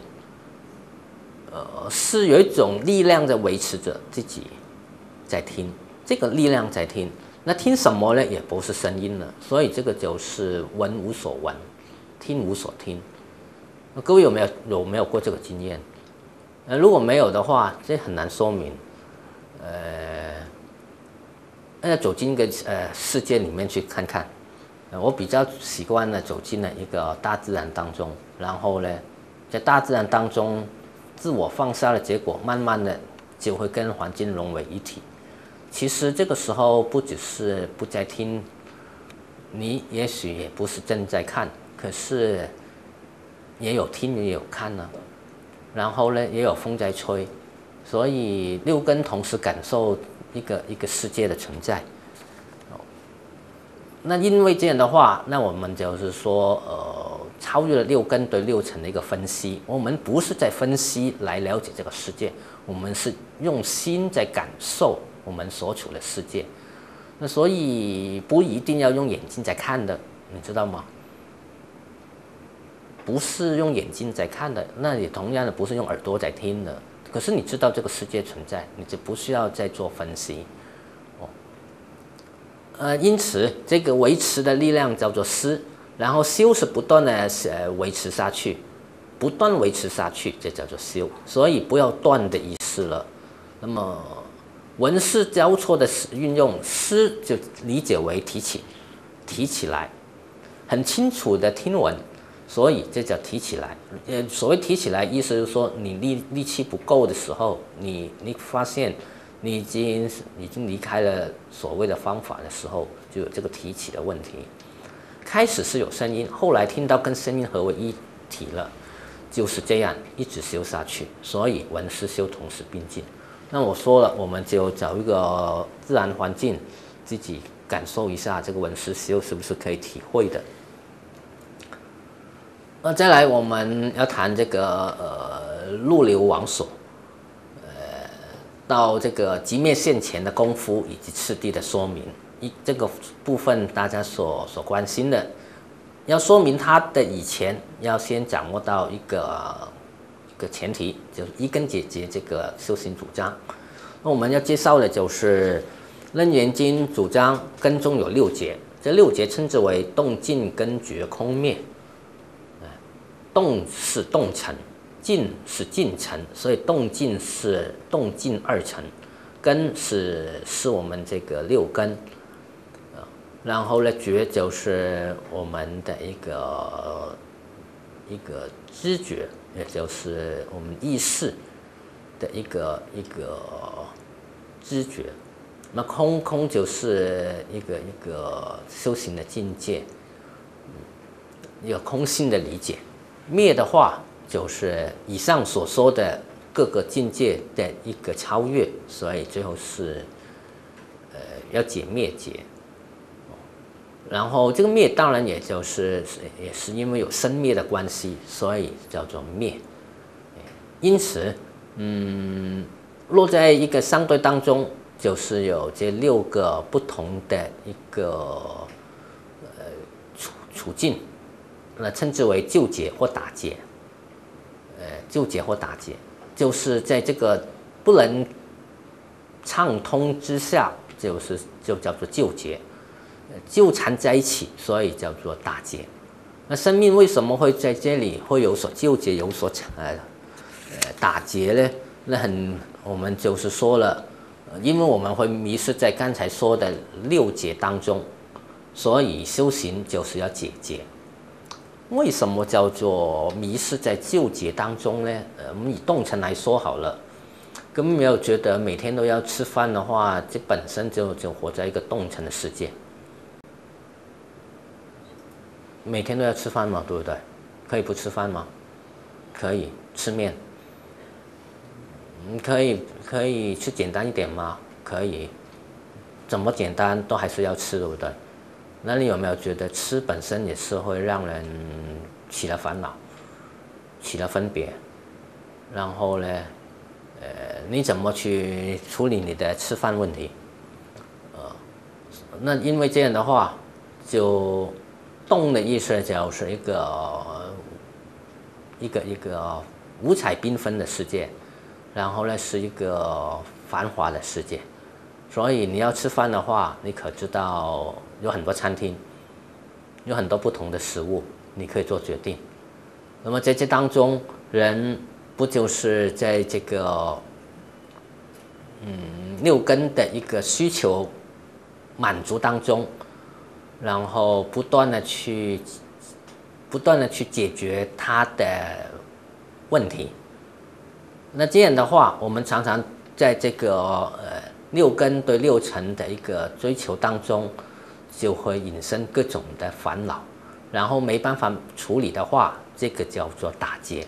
是有一种力量在维持着自己在听，这个力量在听，那听什么呢？也不是声音了，所以这个就是闻无所闻，听无所听。各位有没有过这个经验？如果没有的话，这很难说明。 走进一个世界里面去看看。我比较习惯呢走进了一个大自然当中，然后呢，在大自然当中自我放下的结果，慢慢的就会跟环境融为一体。其实这个时候不只是不在听，你也许也不是正在看，可是也有听也有看呢，然后呢也有风在吹，所以六根同时感受一个世界的存在。那因为这样的话，那我们就是说，超越了六根对六尘的一个分析。我们不是在分析来了解这个世界，我们是用心在感受我们所处的世界。那所以不一定要用眼睛在看的，你知道吗？不是用眼睛在看的，那也同样的不是用耳朵在听的。可是你知道这个世界存在，你就不需要再做分析。因此这个维持的力量叫做思，然后修是不断的维持下去，不断维持下去，这叫做修。所以不要断的意思了。那么文思交错的运用，思就理解为提起来，很清楚的听闻，所以这叫提起来。所谓提起来，意思就是说你力气不够的时候，你发现你已经离开了所谓的方法的时候，就有这个提起的问题。开始是有声音，后来听到跟声音合为一体了，就是这样一直修下去。所以闻思修同时并进。那我说了，我们就找一个自然环境，自己感受一下这个闻思修是不是可以体会的。那再来我们要谈这个入流往所。到这个极灭现前的功夫以及次第的说明，这个部分大家所关心的，要说明它的以前，要先掌握到一个前提，就是一根结节这个修行主张。那我们要介绍的就是《楞严经》主张根中有六节，这六节称之为动静根觉空灭。动是动尘，静是静尘，所以动静是动静二尘，根是我们这个六根，然后呢觉就是我们的一个知觉，也就是我们意识的一个知觉。那空就是一个修行的境界，一个空性的理解。灭的话，就是以上所说的各个境界的一个超越，所以最后是要解灭劫。然后这个灭当然也是因为有生灭的关系，所以叫做灭。因此，落在一个相对当中，就是有这六个不同的一个处境。那称之为救劫或打劫，救劫或打劫，就是在这个不能畅通之下，就叫做救劫，纠缠在一起，所以叫做打劫。那生命为什么会在这里会有所纠结，有所打劫呢？我们就是说了，因为我们会迷失在刚才说的六劫当中，所以修行就是要解劫。为什么叫做迷失在纠结当中呢？我们以动尘来说好了，根本没有觉得每天都要吃饭的话，这本身就活在一个动尘的世界。每天都要吃饭吗？对不对？可以不吃饭吗？可以吃面。可以吃简单一点吗？可以。怎么简单都还是要吃，对不对？那你有没有觉得吃本身也是会让人起了烦恼，起了分别？然后呢，你怎么去处理你的吃饭问题？那因为这样的话，就动的意思就是一个五彩缤纷的世界，然后呢是一个繁华的世界。所以你要吃饭的话，你可知道有很多餐厅，有很多不同的食物，你可以做决定。那么在这当中，人不就是在这个六根的一个需求满足当中，然后不断的去解决它的问题。那这样的话，我们常常在这个六根对六尘的一个追求当中，就会引申各种的烦恼，然后没办法处理的话，这个叫做打结。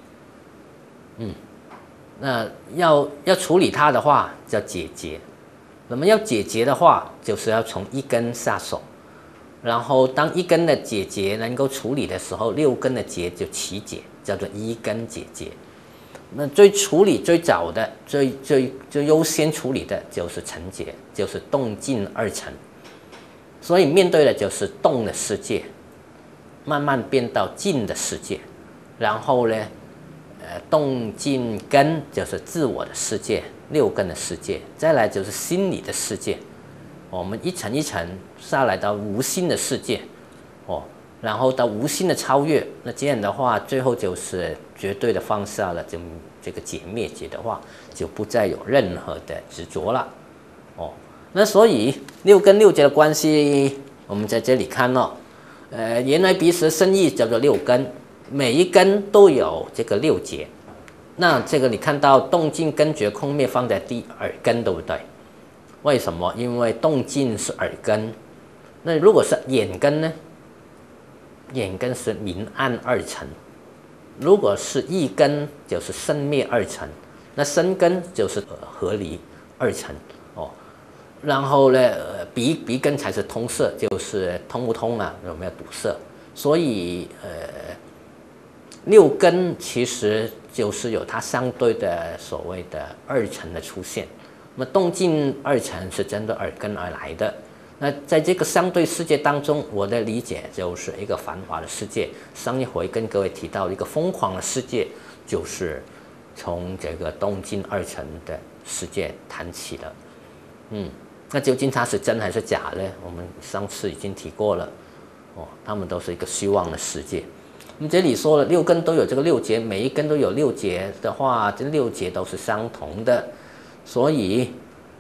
那要处理它的话，叫解结。那么要解结的话，就是要从一根下手。然后当一根的解结能够处理的时候，六根的结就起解，叫做一根解结。那处理最早的、最优先处理的就是尘结，就是动静二尘。所以面对的就是动的世界，慢慢变到静的世界。然后呢，动静根就是自我的世界，六根的世界。再来就是心理的世界，我们一层一层下来到无心的世界，然后到无心的超越。那这样的话，最后就是绝对的放下了，就这个解灭解的话，就不再有任何的执着了。那所以六根六结的关系，我们在这里看到，眼耳鼻舌身意叫做六根，每一根都有这个六结。那这个你看到动静根觉空灭放在第耳根，对不对？为什么？因为动静是耳根。那如果是眼根呢？眼根是明暗二尘。如果是意根，就是生灭二尘。那身根就是合离二尘。然后呢，鼻根才是通色，就是通不通啊，有没有堵塞？所以六根其实就是有它相对的所谓的二尘的出现。那么动静二尘是针对耳根而来的。那在这个相对世界当中，我的理解就是一个繁华的世界。上一回跟各位提到一个疯狂的世界，就是从这个动静二尘的世界谈起了。那究竟它是真还是假呢？我们上次已经提过了。它们都是一个虚妄的世界。我们这里说了，六根都有这个六结，每一根都有六结的话，这六结都是相同的。所以，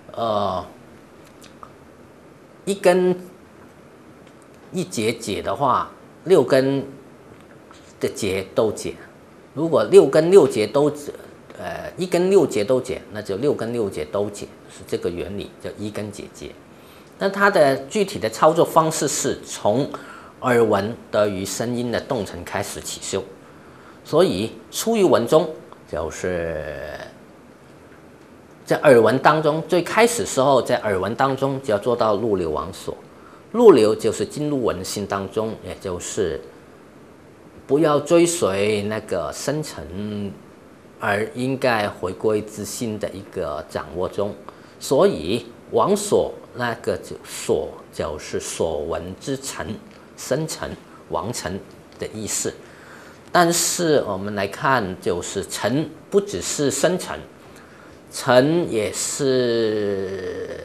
一根一结解的话，六根的结都解。如果六根六结都一根六结都解，那就六根六结都解，是这个原理，叫一根解结。那它的具体的操作方式是从耳闻得于声音的动尘开始起修，所以出于闻中，就是在耳闻当中，最开始时候在耳闻当中就要做到入流往所。入流就是进入闻心当中，也就是不要追随那个深层，而应该回归自心的一个掌握中。所以往所那个所就是所闻之尘，深层王尘的意思。但是我们来看，就是尘不只是深层，尘也是。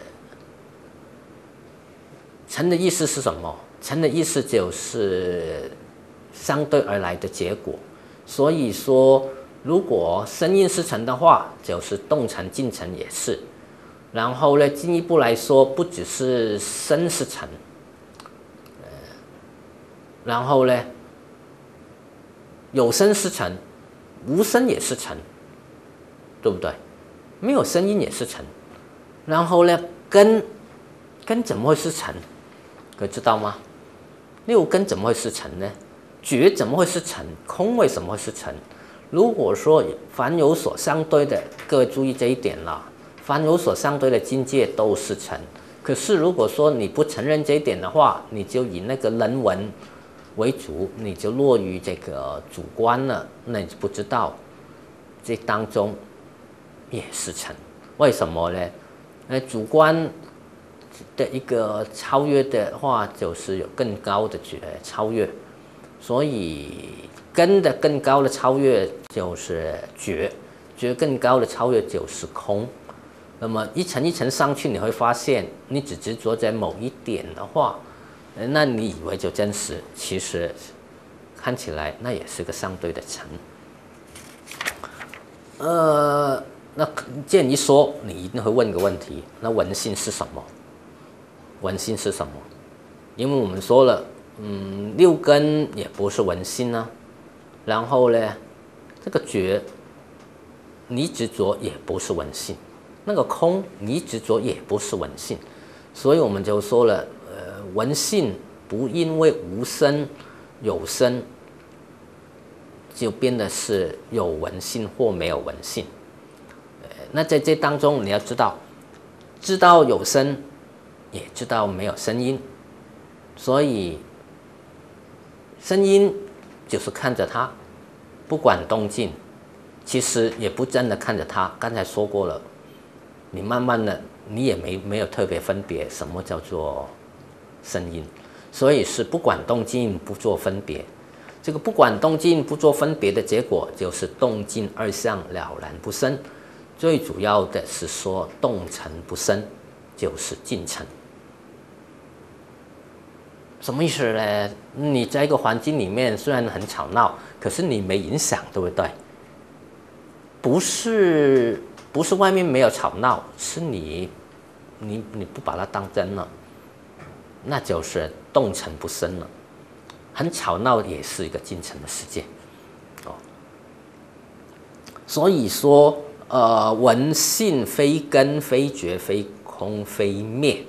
尘的意思是什么？尘的意思就是相对而来的结果。所以说，如果声音是尘的话，就是动尘、静尘也是。然后呢，进一步来说，不只是声是尘，然后呢，有声是尘，无声也是尘，对不对？没有声音也是尘。然后呢，根怎么会是尘？可知道吗？六根怎么会是尘呢？觉怎么会是尘？空为什么会是尘？如果说凡有所相对的，各位注意这一点了。凡有所相对的境界都是尘。可是如果说你不承认这一点的话，你就以那个人闻为主，你就落于这个主观了，那你就不知道这当中也是尘。为什么呢？主观的一个超越的话，就是有更高的超越，所以根的更高的超越就是觉更高的超越就是空。那么一层一层上去，你会发现，你只执着在某一点的话，那你以为就真实，其实看起来那也是个相对的尘。 那既然一说，你一定会问个问题：那闻性是什么？闻性是什么？因为我们说了，六根也不是闻性啊。然后呢，这个觉，你执着也不是闻性；那个空，你执着也不是闻性。所以我们就说了，闻性不因为无生有生，就变得是有闻性或没有闻性。那在这当中，你要知道有声，也知道没有声音，所以声音就是看着它，不管动静，其实也不真的看着它。刚才说过了，你慢慢的，你也没有特别分别什么叫做声音，所以是不管动静不做分别。这个不管动静不做分别的结果，就是动静二相了然不生。最主要的是说动尘不生，就是静尘。什么意思呢？你在一个环境里面虽然很吵闹，可是你没影响，对不对？不是外面没有吵闹，是你不把它当真了，那就是动尘不生了。很吵闹也是一个静尘的世界，所以说。闻性非根非觉非空非灭，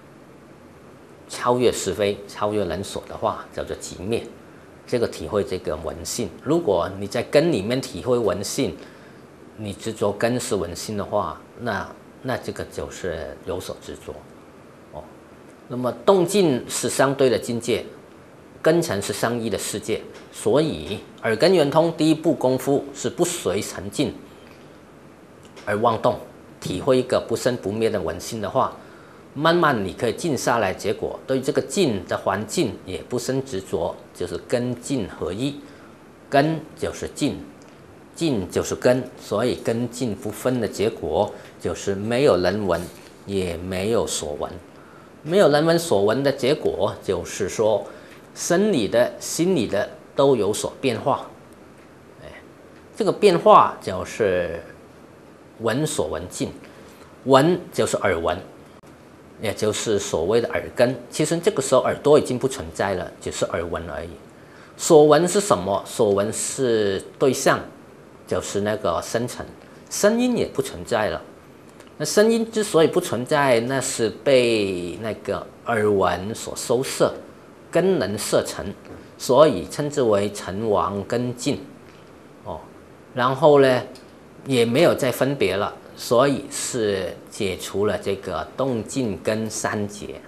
超越是非，超越人所的话，叫做即灭。这个体会这个闻性，如果你在根里面体会闻性，你执着根是闻性的话，那这个就是有所执着。那么动静是相对的境界，根尘是相依的世界，所以耳根圆通第一步功夫是不随尘境而妄动，体会一个不生不灭的闻性的话，慢慢你可以静下来，结果对这个静的环境也不生执着，就是根静合一。根就是静，静就是根，所以根静不分的结果就是没有人闻，也没有所闻。没有人闻所闻的结果，就是说生理的、心理的都有所变化。这个变化就是闻所闻境，闻就是耳闻，也就是所谓的耳根。其实这个时候耳朵已经不存在了，只是耳闻而已。所闻是什么？所闻是对象，就是那个声尘。声音也不存在了。那声音之所以不存在，那是被那个耳闻所收摄，根能摄尘，所以称之为尘亡根尽。然后呢，也没有再分别了，所以是解除了这个动静根三结。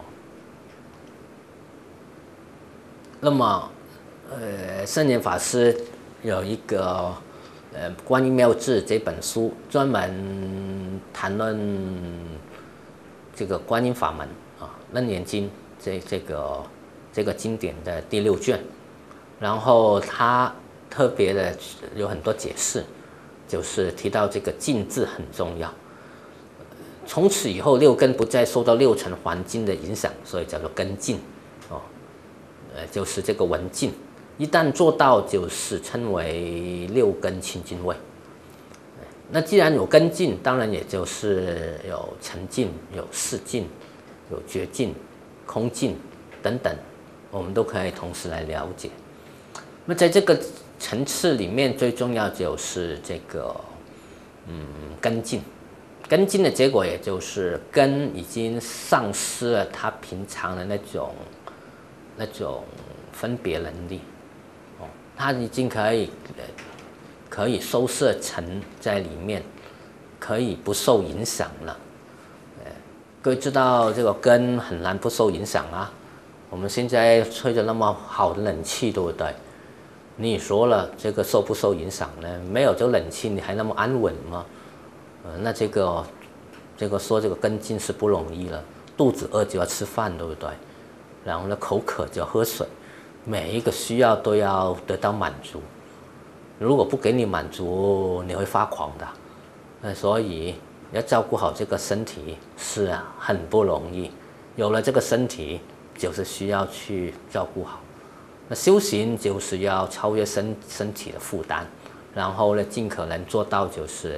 那么，圣严法师有一个《观音妙智》这本书，专门谈论这个观音法门啊，《楞严经》这个经典的第6卷，然后他特别的有很多解释。就是提到这个静字很重要，从此以后六根不再受到六尘环境的影响，所以叫做根静，就是这个闻静，一旦做到，就是称为六根清净位。那既然有根静，当然也就是有沉静、有视静、有觉静、空静等等，我们都可以同时来了解。那在这个层次里面，最重要就是这个根静。根静的结果，也就是根已经丧失了它平常的那种分别能力，它已经可以收摄尘在里面，可以不受影响了。各位知道这个根很难不受影响啊。我们现在吹着那么好的冷气，对不对？你说了这个受不受影响呢？没有这个冷气，你还那么安稳吗？那这个说这个根静是不容易了。肚子饿就要吃饭，对不对？然后呢，口渴就要喝水，每一个需要都要得到满足。如果不给你满足，你会发狂的。所以要照顾好这个身体是很不容易。有了这个身体，就是需要去照顾好。那修行就是要超越身体的负担，然后呢，尽可能做到就是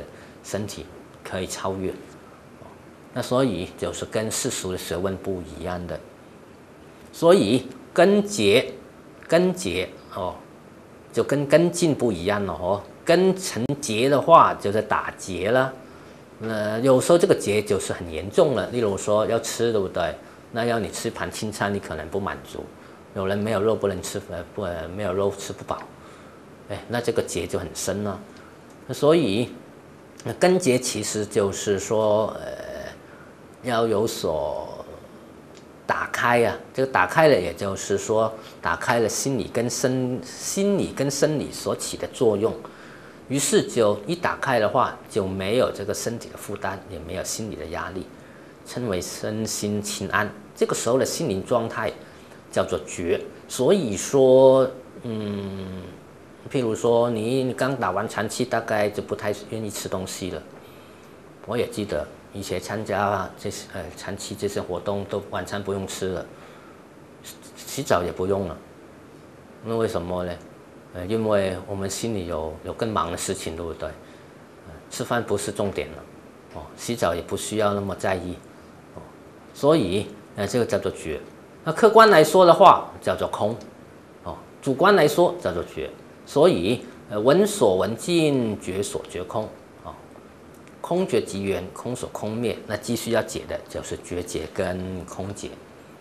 身体可以超越。那所以就是跟世俗的学问不一样的。所以根结哦，就跟根茎不一样了哦。根成结的话，就是打结了。有时候这个结就是很严重了。例如说要吃，对不对？那要你吃盘青菜，你可能不满足。有人没有肉不能吃，没有肉吃不饱。那这个结就很深了。所以根结其实就是说，要有所打开啊。这个打开了，也就是说打开了心理跟生理所起的作用。于是就一打开的话，就没有这个身体的负担，也没有心理的压力，称为身心清安。这个时候的心灵状态叫做觉。所以说，譬如说你刚打完禅期，大概就不太愿意吃东西了。我也记得以前参加这些禅期这些活动，都晚餐不用吃了，洗澡也不用了。那为什么呢？因为我们心里有更忙的事情，对不对？吃饭不是重点了，洗澡也不需要那么在意，所以这个叫做觉。那客观来说的话，叫做空，主观来说叫做觉。所以闻所闻尽，觉所觉空，空觉即缘，空所空灭。那继续要解的就是觉解跟空解。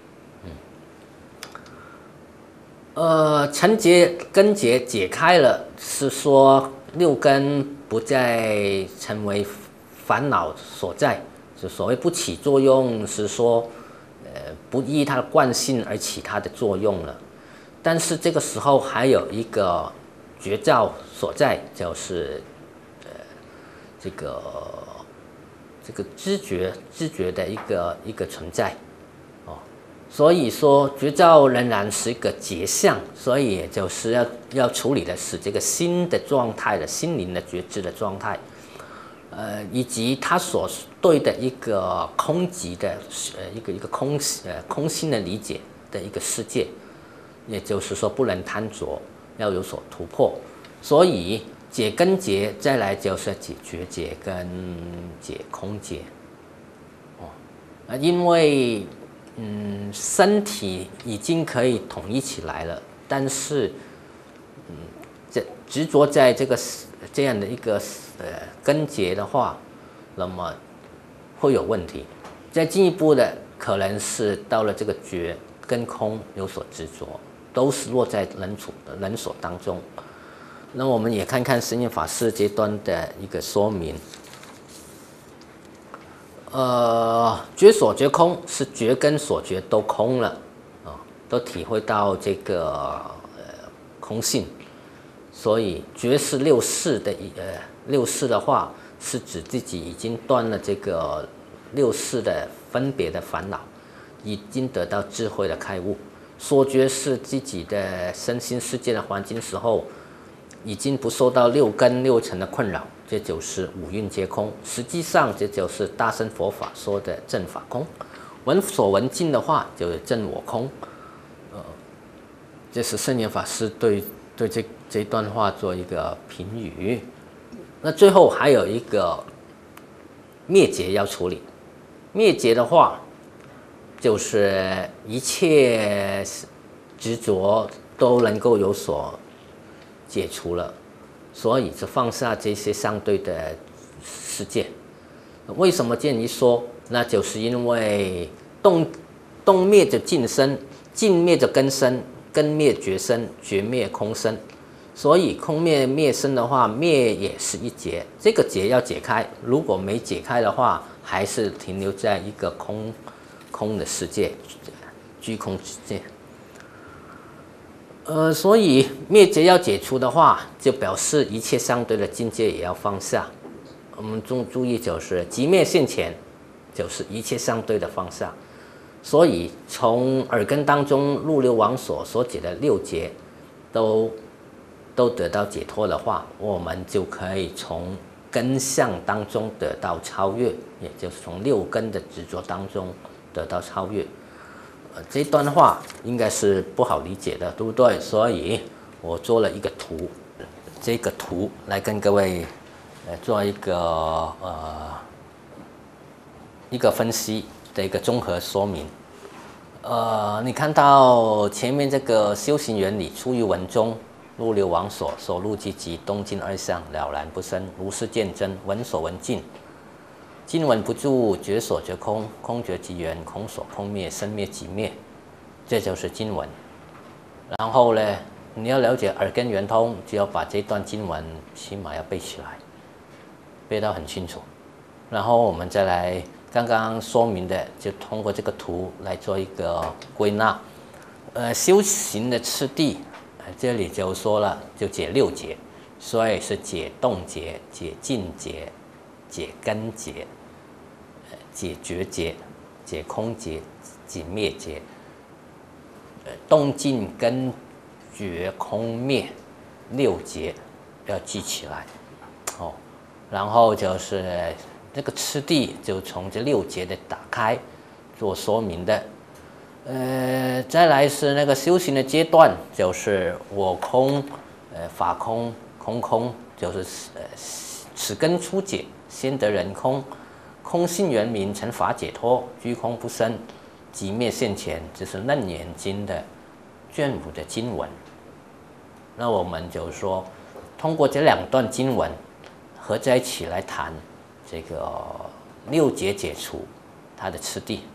成结根结解开了，是说六根不再成为烦恼所在，就所谓不起作用，是说不依它的惯性而起它的作用了。但是这个时候还有一个觉照所在，就是这个知觉的一个存在。所以说觉照仍然是一个结相，所以也就是要处理的是这个心的状态的心灵的觉知的状态，以及它所对的一个空寂的一个空心的理解的一个世界，也就是说不能贪着，要有所突破。所以解根结，再来就是解觉结跟解空结。因为身体已经可以统一起来了，但是执着在这样的一个根结的话，那么会有问题。再进一步的，可能是到了这个觉跟空有所执着，都是落在人所当中。那我们也看看圣严法师这段的一个说明。觉所觉空是觉跟所觉都空了，都体会到这个空性。所以觉是六识的话，是指自己已经断了这个六识的分别的烦恼，已经得到智慧的开悟。所觉是自己的身心世界的环境时候，已经不受到六根六尘的困扰，这就是五蕴皆空。实际上这就是大乘佛法说的正法空。闻所闻尽的话，就是正我空。这是圣严法师对这一段话做一个评语。那最后还有一个灭结要处理。灭结的话，就是一切执着都能够有所解除了，所以就放下这些相对的世界。为什么这样一说？那就是因为动灭着尽生，尽灭着根生，根灭觉生，觉灭空生。所以空灭灭生的话，灭也是一结，这个结要解开。如果没解开的话，还是停留在一个空的世界，虚空世界。所以灭结要解除的话，就表示一切相对的境界也要放下。我们注意，就是即灭现前，就是一切相对的放下。所以从耳根当中入流王所解的六结，都得到解脱的话，我们就可以从根相当中得到超越，也就是从六根的执着当中得到超越。这段话应该是不好理解的，对不对？所以我做了一个图，这个图来跟各位做一个分析的一个综合说明。你看到前面这个修行原理，出于文中，入流往所，所入即极，东经二相，了然不生，如是见真，闻所闻尽，今闻不住，觉所觉空，空觉即缘，空所空灭，生灭即灭，这就是经文。然后呢，你要了解耳根圆通，就要把这段经文起码要背起来，背到很清楚。然后我们再来刚刚说明的，就通过这个图来做一个归纳。修行的次第，这里就说了，就解六劫，所以是解动劫、解尽劫、解根劫、解觉劫、解空劫、解灭劫。动尽根觉空灭六劫要记起来哦。然后就是这个次第，就从这六劫的打开做说明的。再来是那个修行的阶段，就是我空、法空、空空，就是此根初解，先得人空，空性圆明，成法解脱，居空不生，即灭现前，这是《楞严经》的卷5的经文。那我们就说，通过这两段经文合在一起来谈这个六劫解除它的次第。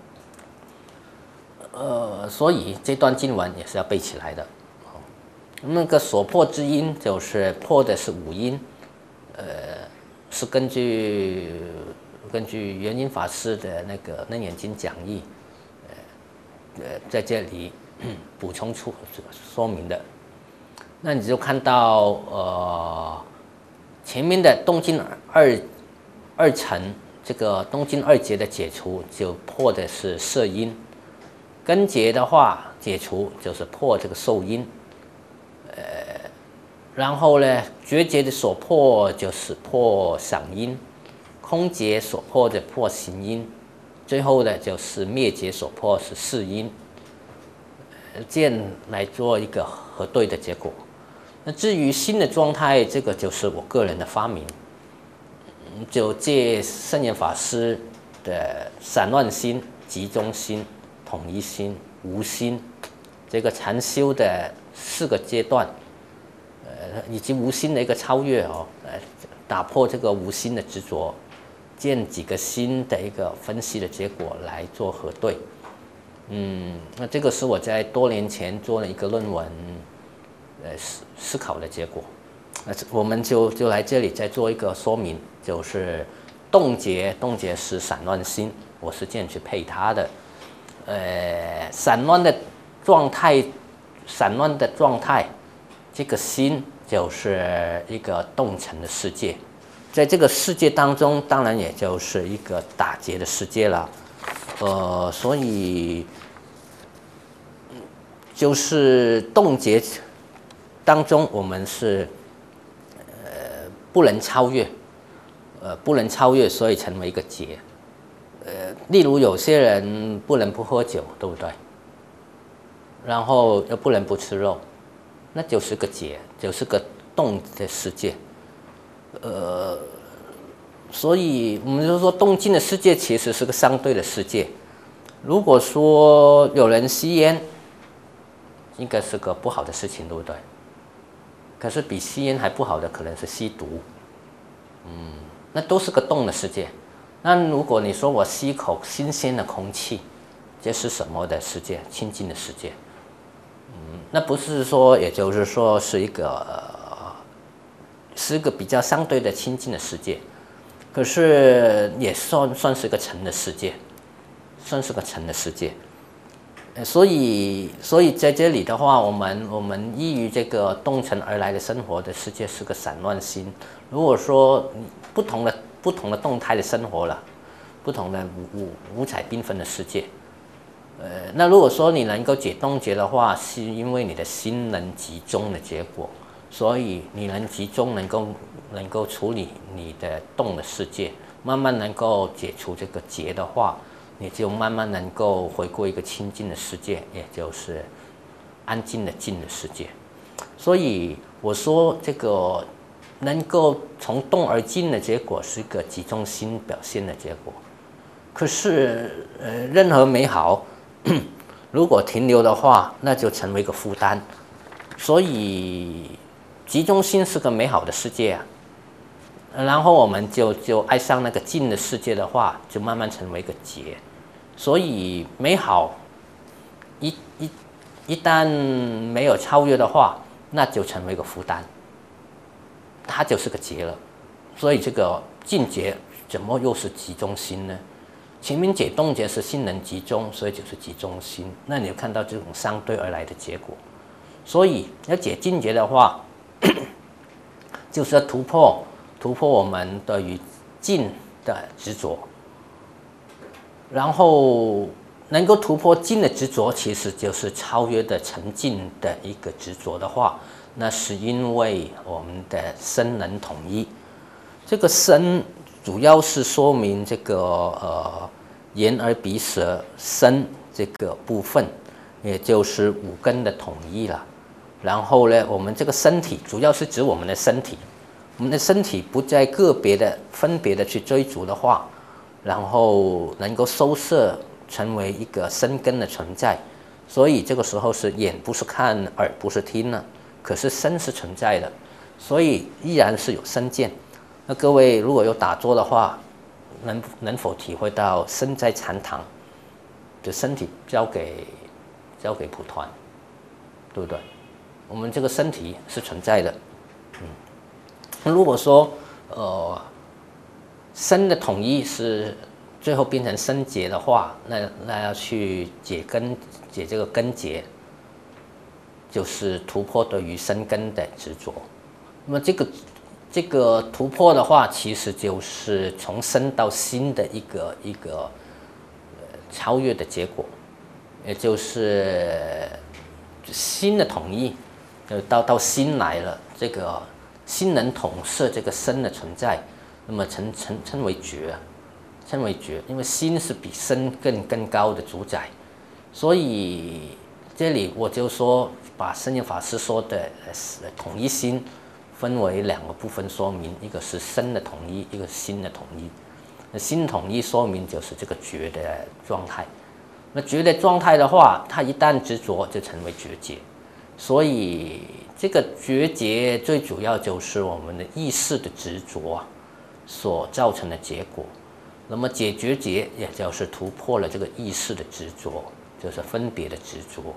所以这段经文也是要背起来的。那个所破之因，就是破的是五因，是根据圆音法师的那个《楞严经》讲义，在这里补充出说明的。那你就看到前面的动静二层，这个动静二劫的解除就破的是色因。根结的话，解除就是破这个受因，然后呢，觉结的所破就是破想因，空结所破的破行因，最后呢就是灭结所破是识因，这样来做一个核对的结果。那至于心的状态，这个就是我个人的发明，就借圣严法师的散乱心、集中心、统一心、无心，这个禅修的4个阶段，以及无心的一个超越打破这个无心的执着，见几个心的一个分析的结果来做核对。那这个是我在多年前做了一个论文，思考的结果。我们就来这里再做一个说明，就是动结是散乱心，我是这样去配它的。散乱的状态，这个心就是一个动尘的世界，在这个世界当中，当然也就是一个打结的世界了。所以就是动结当中，我们是不能超越，所以成为一个结。例如有些人不能不喝酒，对不对？然后又不能不吃肉，那就是个结，就是个动的世界。所以我们就说动静的世界其实是个相对的世界。如果说有人吸烟，应该是个不好的事情，对不对？可是比吸烟还不好的可能是吸毒，那都是个动的世界。那如果你说我吸一口新鲜的空气，这是什么的世界？清净的世界。那不是说，也就是说是一个比较相对的清净的世界，可是也算是个尘的世界，所以在这里的话，我们依于这个动尘而来的生活的世界是个散乱心。如果说不同的动态的生活了，不同的五彩缤纷的世界，那如果说你能够解动结的话，是因为你的心能集中的结果，所以你能集中，能够处理你的动的世界，慢慢能够解除这个结的话，你就慢慢能够回归一个清净的世界，也就是安静的静的世界。所以我说这个能够从动而静的结果是一个集中心表现的结果。可是任何美好如果停留的话，那就成为一个负担。所以集中心是个美好的世界啊，然后我们就爱上那个静的世界的话，就慢慢成为一个结。所以美好一旦没有超越的话，那就成为一个负担，它就是个结了。所以这个静结怎么又是集中心呢？前面解动结是心能集中，所以就是集中心。那你就看到这种相对而来的结果。所以要解静结的话，就是要突破我们对于静的执着，然后能够突破静的执着，其实就是超越的沉静的一个执着的话，那是因为我们的身能统一。这个身主要是说明这个眼耳鼻舌身这个部分，也就是五根的统一了。然后呢，我们这个身体主要是指我们的身体，我们的身体不再个别的分别的去追逐的话，然后能够收摄成为一个身根的存在。所以这个时候是眼不是看，耳不是听了，可是身是存在的，所以依然是有身见。那各位如果有打坐的话，能否体会到身在禅堂，就身体交给蒲团，对不对？我们这个身体是存在的。如果说身的统一是最后变成身结的话，那要去解这个根结，就是突破对于身根的执着。那么这个突破的话，其实就是从身到心的一个超越的结果，也就是心的统一，到心来了，这个心能统摄这个身的存在，那么称为觉，因为心是比身更高的主宰。所以这里我就说，把圣严法师说的统一心分为两个部分说明，一个是身的统一，一个是心的统一。那心统一说明就是这个觉的状态。那觉的状态的话，它一旦执着就成为觉结。所以这个觉结最主要就是我们的意识的执着所造成的结果。那么解觉结也就是突破了这个意识的执着，就是分别的执着。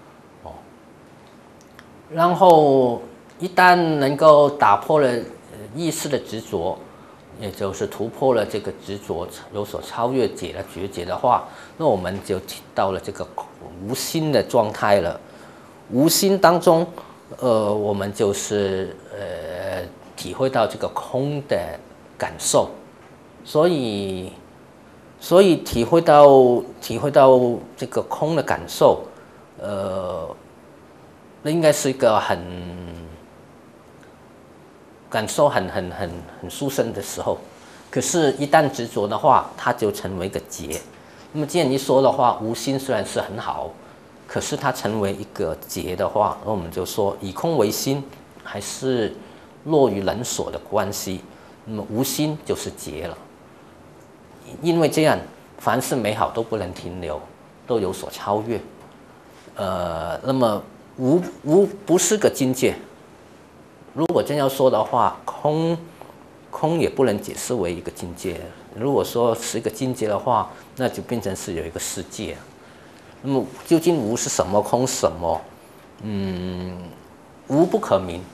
然后一旦能够打破了意识的执着，也就是突破了这个执着，有所超越解了觉结的话，那我们就到了这个无心的状态了。无心当中，我们就是体会到这个空的感受，所以体会到这个空的感受，那应该是一个感受很殊胜的时候。可是，一旦执着的话，它就成为一个结。那么，既然一说的话，无心虽然是很好，可是它成为一个结的话，那我们就说以空为心，还是落于人所的关系。那么无心就是结了，因为这样，凡是美好都不能停留，都有所超越。那么无不是个境界。如果真要说的话，空也不能解释为一个境界。如果说是一个境界的话，那就变成是有一个世界。那么究竟无是什么，空是什么？无不可名，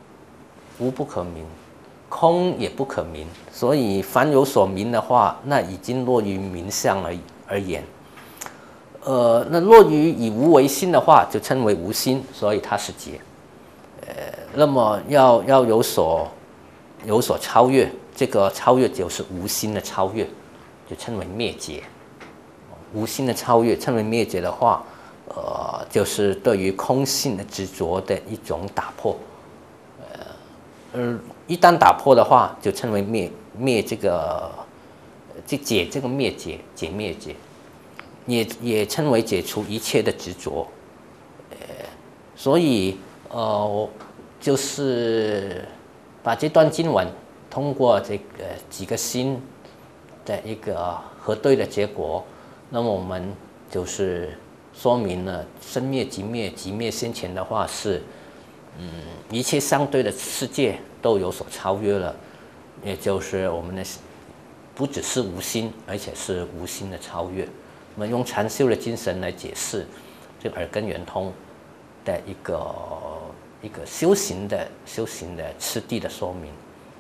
空也不可名。所以凡有所名的话，那已经落于名相而言。那落于以无为心的话，就称为无心，所以它是结。那么要有所超越，这个超越就是无心的超越，就称为灭结。无心的超越称为灭结的话，就是对于空性的执着的一种打破。一旦打破的话，就称为灭这个解这个灭结，解灭结，也称为解除一切的执着。所以就是把这段经文通过这个几个心的一个核对的结果，那么我们就是说明了生灭即灭，即灭先前的话是，一切相对的世界都有所超越了，也就是我们的不只是无心，而且是无心的超越。我们用禅修的精神来解释这个耳根圆通的一个修行的次第的说明。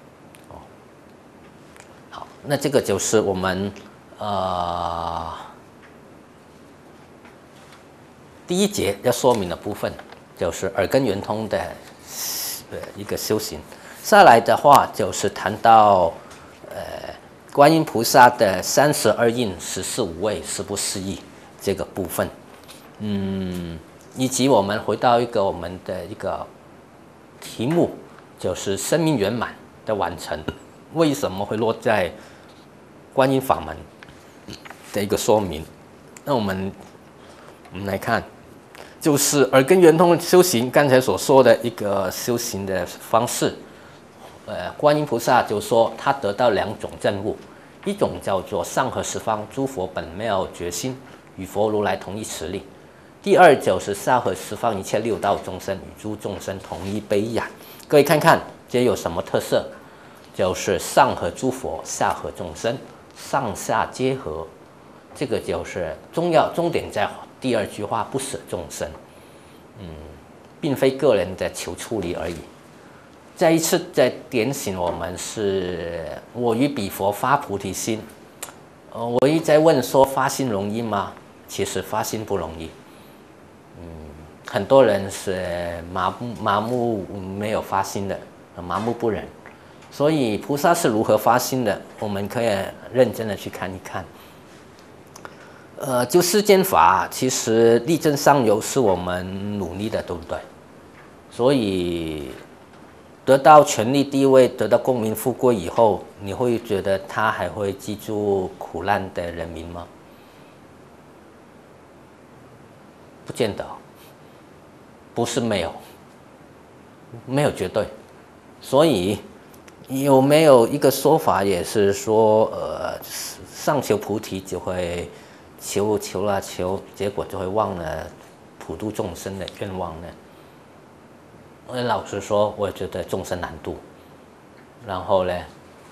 好，那这个就是我们第一节要说明的部分，就是耳根圆通的一个修行。下来的话就是谈到观音菩萨的32印、14无畏、十不思议这个部分，以及我们回到我们的一个题目，就是生命圆满的完成，为什么会落在观音法门的一个说明。那我们来看，就是耳根圆通修行，刚才所说的一个修行的方式。观音菩萨就说他得到2种证悟，一种叫做上合十方诸佛本妙觉心，与佛如来同一持力；第二就是下合十方一切六道众生，与诸众生同一悲仰。各位看看这有什么特色？就是上合诸佛，下合众生，上下皆合。这个就是重点在第2句话，不舍众生。并非个人的求出离而已。再一次在点醒我们是我与彼佛发菩提心。我一直在问说发心容易吗？其实发心不容易。很多人是麻木没有发心的，麻木不仁。所以菩萨是如何发心的，我们可以认真的去看一看。就世间法，其实力争上游是我们努力的，对不对？所以得到权力地位，得到功名富贵以后，你会觉得他还会记住苦难的人民吗？不见得，不是没有绝对。所以有没有一个说法也是说，上求菩提就会求，结果就会忘了普度众生的愿望呢？老实说，我觉得众生难度。然后呢，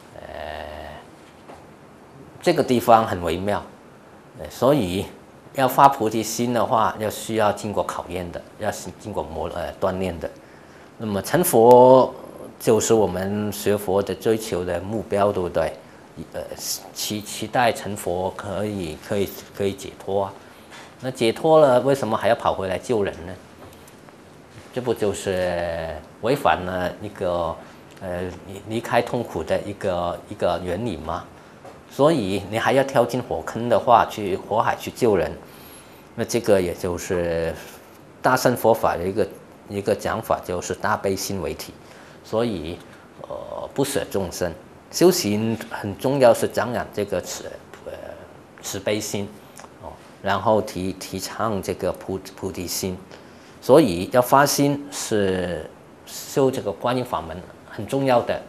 这个地方很微妙，所以要发菩提心的话，需要经过考验的，要经过锻炼的。那么成佛就是我们学佛的追求的目标，对不对？期待成佛可以解脱啊。那解脱了，为什么还要跑回来救人呢？这不就是违反了一个离开痛苦的一个原理吗？所以你还要跳进火坑的话，去火海去救人，那这个也就是大乘佛法的一个讲法，就是大悲心为体。所以不舍众生，修行很重要是张扬这个慈悲心，然后提倡这个菩提心。所以要发心是修这个观音法门很重要的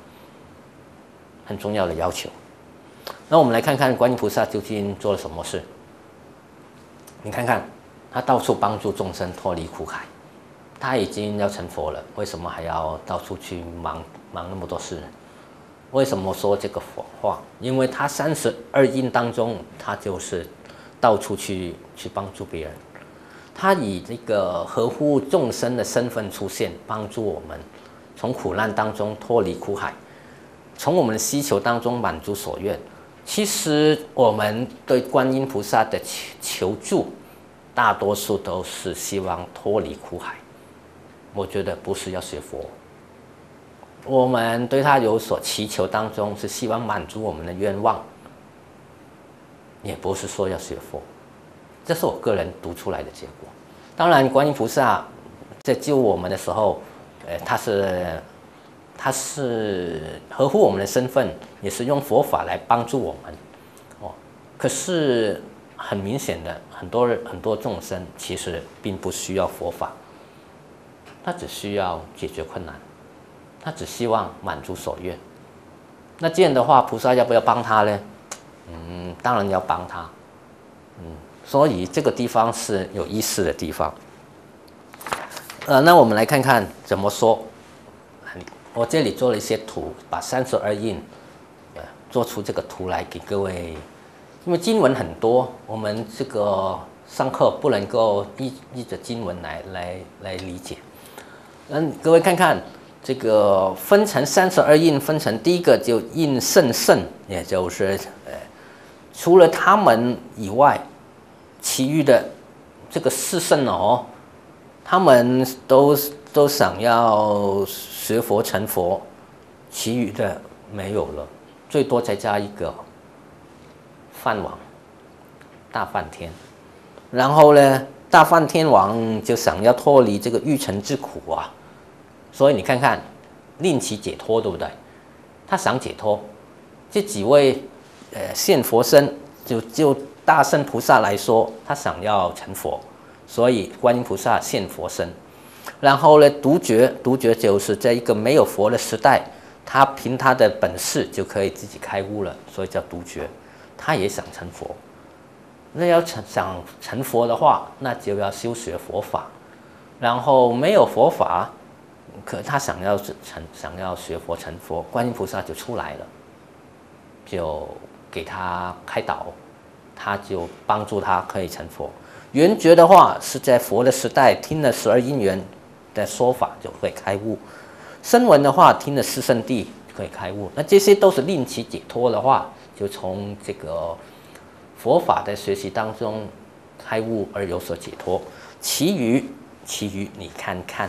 要求。那我们来看看观音菩萨究竟做了什么事。你看看，他到处帮助众生脱离苦海，他已经要成佛了，为什么还要到处去忙那么多事？为什么说这个话？因为他32印当中，他就是到处去帮助别人。他以这个合乎众生的身份出现，帮助我们从苦难当中脱离苦海，从我们的需求当中满足所愿。其实我们对观音菩萨的求助，大多数都是希望脱离苦海。我觉得不是要学佛，我们对他有所祈求当中是希望满足我们的愿望，也不是说要学佛。这是我个人读出来的结果。当然，观音菩萨在救我们的时候，他是合乎我们的身份，也是用佛法来帮助我们。可是很明显的，很多众生其实并不需要佛法，他只需要解决困难。 他只希望满足所愿。那这样的话，菩萨要不要帮他呢？当然要帮他。所以这个地方是有意思的地方。那我们来看看怎么说。我这里做了一些图，把32印做出这个图来给各位。因为经文很多，我们这个上课不能够依着经文来理解。各位看看这个分成32印，分成第一个就印甚胜，也就是除了他们以外，其余的这个四圣哦，他们都想要学佛成佛，其余的没有了，最多再加一个梵王大梵天。然后呢，大梵天王就想要脱离这个欲尘之苦啊，所以你看看令其解脱，对不对？他想解脱，这几位现佛身，就大圣菩萨来说，他想要成佛，所以观音菩萨现佛身。然后呢，独觉就是在一个没有佛的时代，他凭他的本事就可以自己开悟了，所以叫独觉。他也想成佛，那要想成佛的话，那就要修学佛法。然后没有佛法，可他想要学佛成佛，观音菩萨就出来了，就给他开导，他就帮助他可以成佛。圆觉的话是在佛的时代听了12因缘的说法就会开悟，声闻的话听了四圣谛可以开悟。那这些都是令其解脱的话，就从这个佛法的学习当中开悟而有所解脱。其余你看看，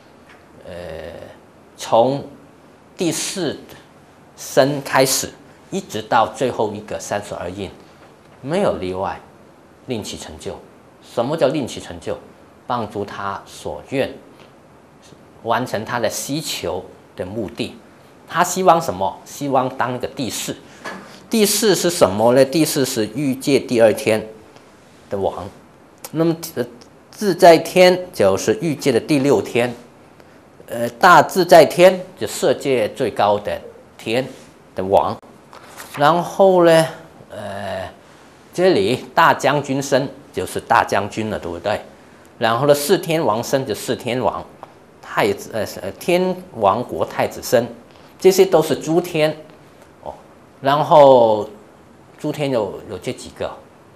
从第4身开始，一直到最后一个32印，没有例外，令其成就。什么叫令其成就？帮助他所愿，完成他的希求的目的。他希望什么？希望当个第4。第4是什么呢？第4是欲界第2天的王。那么自在天就是欲界的第6天。大自在天就色界最高的天的王。然后呢，这里大将军身就是大将军了，对不对？然后呢，4天王身就4天王，天王国太子身，这些都是诸天哦。然后诸天有这几个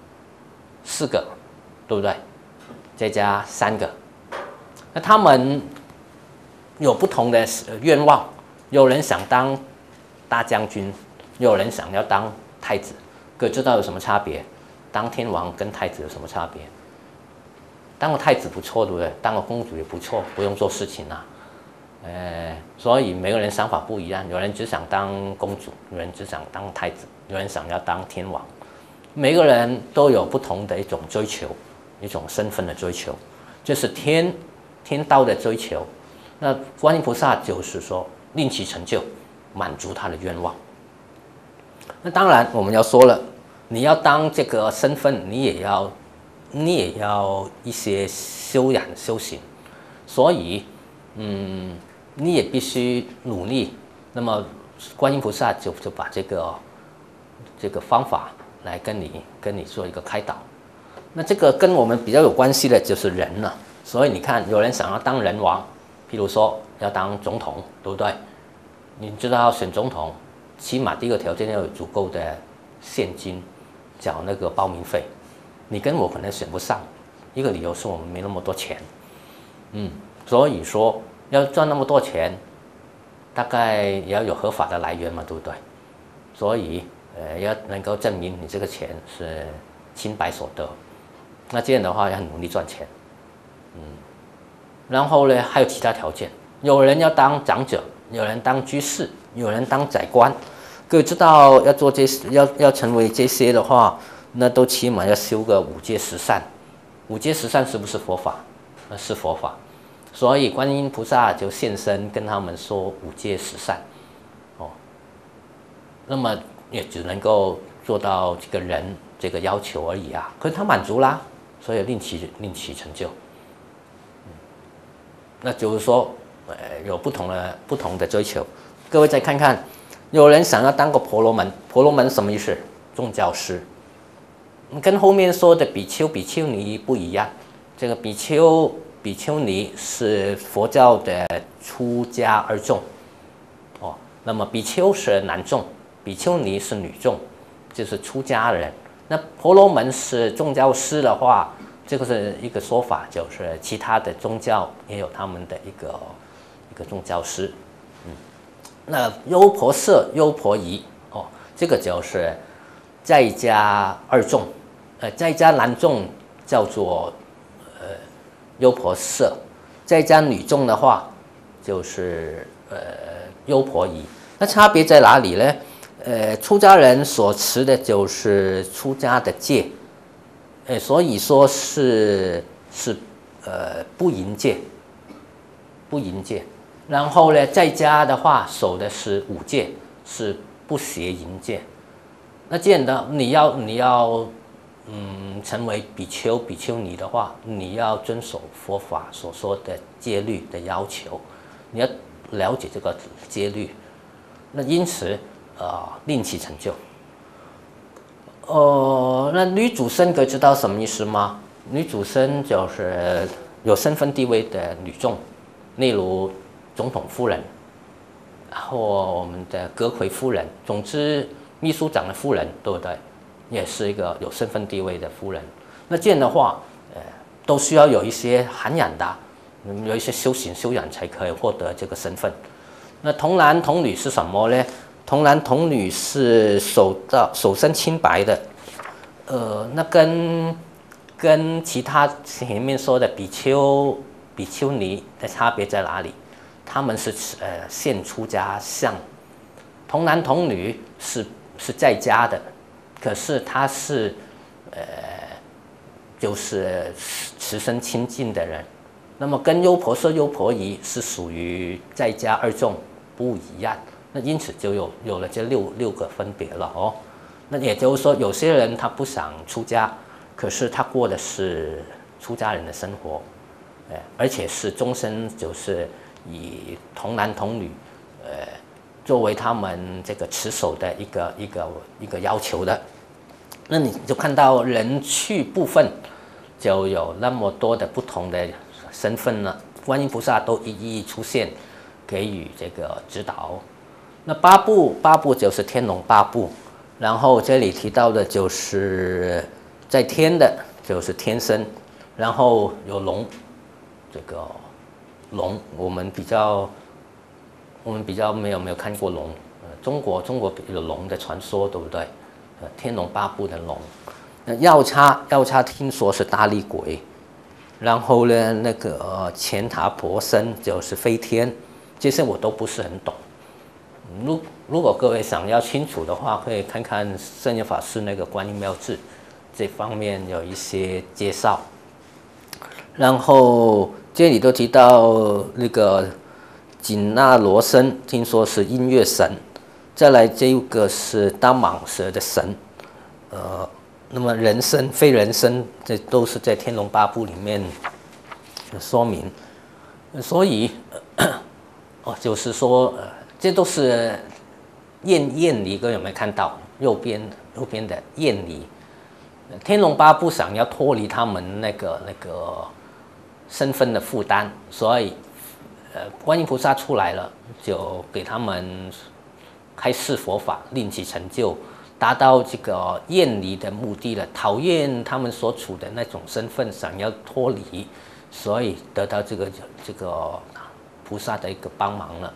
，4个，对不对？再加3个，那他们有不同的愿望，有人想当大将军，有人想要当太子。各位知道有什么差别？当天王跟太子有什么差别？当个太子不错，对不对？当个公主也不错，不用做事情啊。所以每个人想法不一样，有人只想当公主，有人只想当太子，有人想要当天王。每个人都有不同的一种追求，一种身份的追求，就是天道的追求。那观音菩萨就是说令其成就，满足他的愿望。那当然我们要说了，你要当这个身份，你也要一些修养修行，所以你也必须努力。那么观音菩萨就把这个方法来跟你做一个开导。那这个跟我们比较有关系的就是人了。所以你看，有人想要当人王，譬如说要当总统，对不对？你知道要选总统，起码第一个条件要有足够的现金缴那个报名费。你跟我可能选不上，一个理由是我们没那么多钱。所以说要赚那么多钱，大概也要有合法的来源嘛，对不对？所以要能够证明你这个钱是清白所得。那这样的话要很努力赚钱。然后呢，还有其他条件，有人要当长者，有人当居士，有人当宰官。各位知道要做这些，要成为这些的话，那都起码要修个5戒10善。5戒10善是不是佛法？那是佛法。所以观音菩萨就现身跟他们说5戒10善。那么也只能够做到这个人这个要求而已啊。可是他满足啦，所以令其成就。那就是说， 有不同的追求。各位再看看，有人想要当个婆罗门，婆罗门什么意思？宗教师，跟后面说的比丘、比丘尼不一样。这个比丘、比丘尼是佛教的出家二众，哦，那么比丘是男众，比丘尼是女众，就是出家人。那婆罗门是宗教师的话，这个是一个说法，就是其他的宗教也有他们的一个宗教师。那优婆塞、优婆夷，哦，这个就是在家二众，在家男众叫做优婆塞，在家女众的话就是优婆夷。那差别在哪里呢？出家人所持的就是出家的戒，所以说是不淫戒，不淫戒。然后呢，在家的话守的是五戒，是不邪淫戒。那既然呢，你要成为比丘、比丘尼的话，你要遵守佛法所说的戒律的要求，你要了解这个戒律。那因此令其成就。那女主身各位知道什么意思吗？女主身就是有身份地位的女众，例如总统夫人，或我们的阁揆夫人，总之秘书长的夫人，对不对？也是一个有身份地位的夫人。那这样的话，都需要有一些涵养的，有一些修行修养才可以获得这个身份。那童男童女是什么呢？童男童女是手身清白的，那跟其他前面说的比丘、比丘尼的差别在哪里？他们是现出家相，童男童女是在家的，可是他是就是持身清净的人。那么跟优婆塞、优婆夷是属于在家二众不一样。那因此就有了这六个分别了哦。那也就是说，有些人他不想出家，可是他过的是出家人的生活，而且是终身就是以童男童女，作为他们这个持守的一个要求的。那你就看到人趣部分就有那么多的不同的身份了，观音菩萨都一一出现，给予这个指导。那八部就是天龙八部，然后这里提到的就是在天的，就是天生，然后有龙，这个龙我们比较没有看过龙，中国有龙的传说，对不对？天龙八部的龙。那药叉听说是大力鬼，然后呢那个乾塔婆身就是飞天，这些我都不是很懂。如果各位想要清楚的话，可以看看圣严法师那个观音妙智，这方面有一些介绍。然后这里都提到那个紧那罗身，听说是音乐神。再来这个是大蟒蛇的神，那么人身、非人身，这都是在天龙八部里面说明。所以就是说这都是厌离，各位有没有看到右边的厌离？天龙八部想要脱离他们那个身份的负担，所以观音菩萨出来了，就给他们开示佛法，令其成就，达到这个厌离的目的了。讨厌他们所处的那种身份，想要脱离，所以得到这个菩萨的一个帮忙了。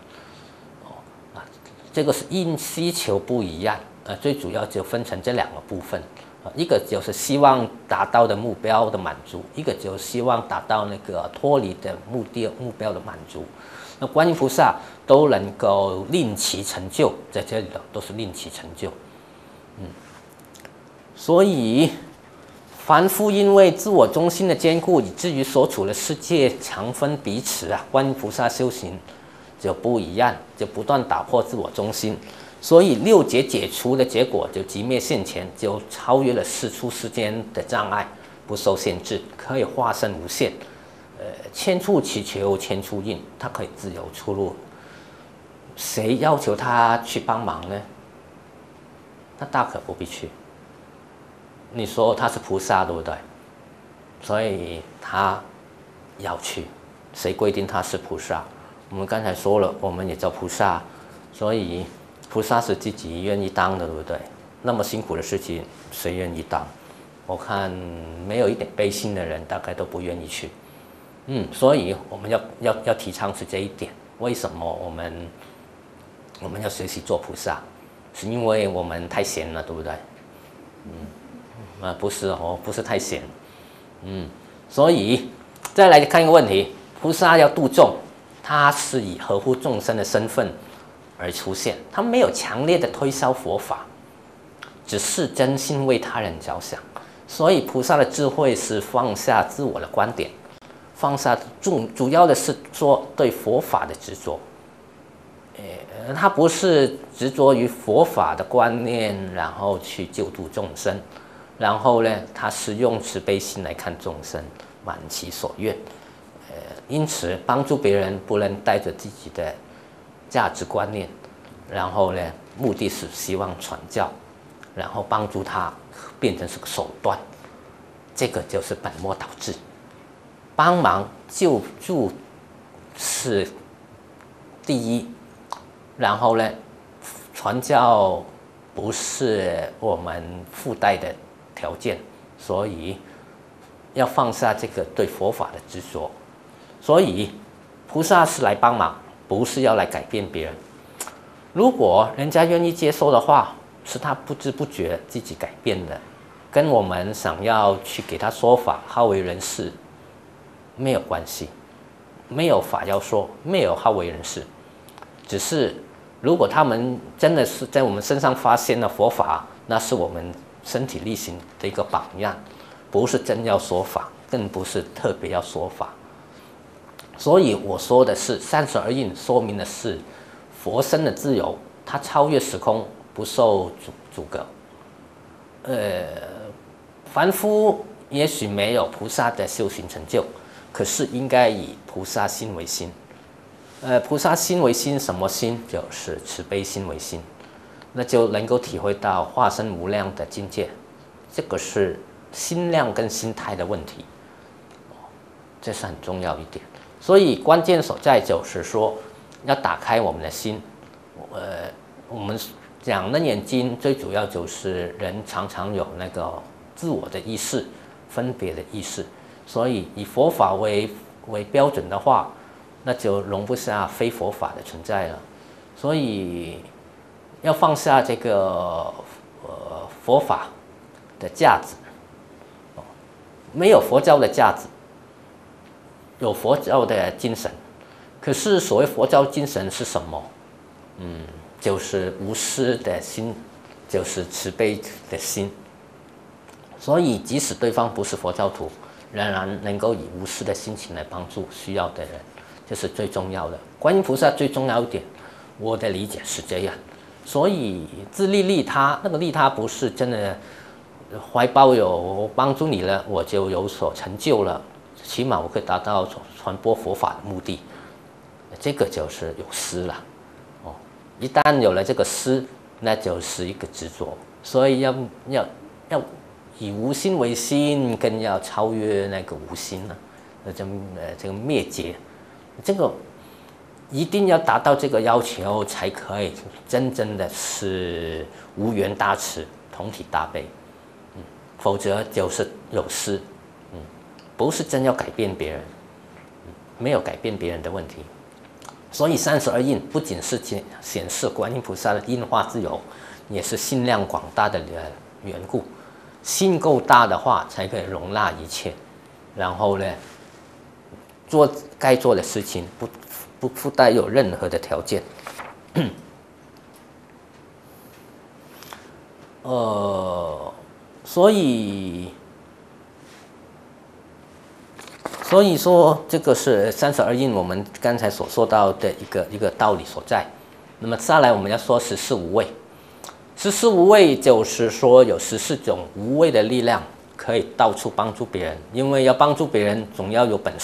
这个是因需求不一样，最主要就分成这两个部分，一个就是希望达到的目标的满足，一个就是希望达到那个脱离的目标的满足。那观音菩萨都能够令其成就，在这里的都是令其成就。所以凡夫因为自我中心的坚固，以至于所处的世界强分彼此观音菩萨修行就不一样，就不断打破自我中心，所以六劫解除的结果就寂灭现前，就超越了世出世间的障碍，不受限制，可以化身无限， 千处祈求千处应，他可以自由出入。谁要求他去帮忙呢？他大可不必去。你说他是菩萨，对不对？所以他要去。谁规定他是菩萨？我们刚才说了，我们也叫菩萨，所以菩萨是自己愿意当的，对不对？那么辛苦的事情，谁愿意当？我看没有一点悲心的人，大概都不愿意去。所以我们要提倡是这一点。为什么我们要学习做菩萨？是因为我们太闲了，对不对？不是哦，不是太闲。所以再来看一个问题：菩萨要度众，他是以合乎众生的身份而出现，他没有强烈的推销佛法，只是真心为他人着想。所以菩萨的智慧是放下自我的观点，放下主要的是说对佛法的执着。他不是执着于佛法的观念，然后去救度众生，然后呢，他是用慈悲心来看众生，满其所愿。因此帮助别人不能带着自己的价值观念，然后呢，目的是希望传教，然后帮助他变成是个手段，这个就是本末倒置。帮忙救助是第一，然后呢，传教不是我们附带的条件，所以要放下这个对佛法的执着。所以菩萨是来帮忙，不是要来改变别人。如果人家愿意接受的话，是他不知不觉自己改变的，跟我们想要去给他说法、好为人师没有关系。没有法要说，没有好为人师，只是如果他们真的是在我们身上发现了佛法，那是我们身体力行的一个榜样，不是真要说法，更不是特别要说法。所以我说的是32印，说明的是佛身的自由，它超越时空，不受阻隔。凡夫也许没有菩萨的修行成就，可是应该以菩萨心为心。菩萨心为心，什么心？就是慈悲心为心，那就能够体会到化身无量的境界。这个是心量跟心态的问题，这是很重要一点。所以关键所在就是说，要打开我们的心。我们讲楞严经最主要就是人常常有那个自我的意识、分别的意识，所以以佛法为标准的话，那就容不下非佛法的存在了。所以要放下这个佛法的价值，没有佛教的价值。有佛教的精神，可是所谓佛教精神是什么？就是无私的心，就是慈悲的心。所以即使对方不是佛教徒，仍然能够以无私的心情来帮助需要的人，这是最重要的。观音菩萨最重要一点，我的理解是这样。所以自利利他，那个利他不是真的怀抱有帮助你了，我就有所成就了。起码我可以达到传播佛法的目的，这个就是有私了。一旦有了这个私，那就是一个执着。所以要以无心为心，更要超越那个无心了，这个灭劫，这个一定要达到这个要求，才可以真正的是无缘大慈，同体大悲。否则就是有私。不是真要改变别人，没有改变别人的问题。所以32印不仅是显示观音菩萨的应化自由，也是心量广大的缘故。心够大的话，才可以容纳一切，然后呢，做该做的事情，不附带有任何的条件。所以说，这个是32印我们刚才所说到的一个道理所在。那么下来我们要说14无畏。14无畏就是说有14种无畏的力量，可以到处帮助别人。因为要帮助别人，总要有本事，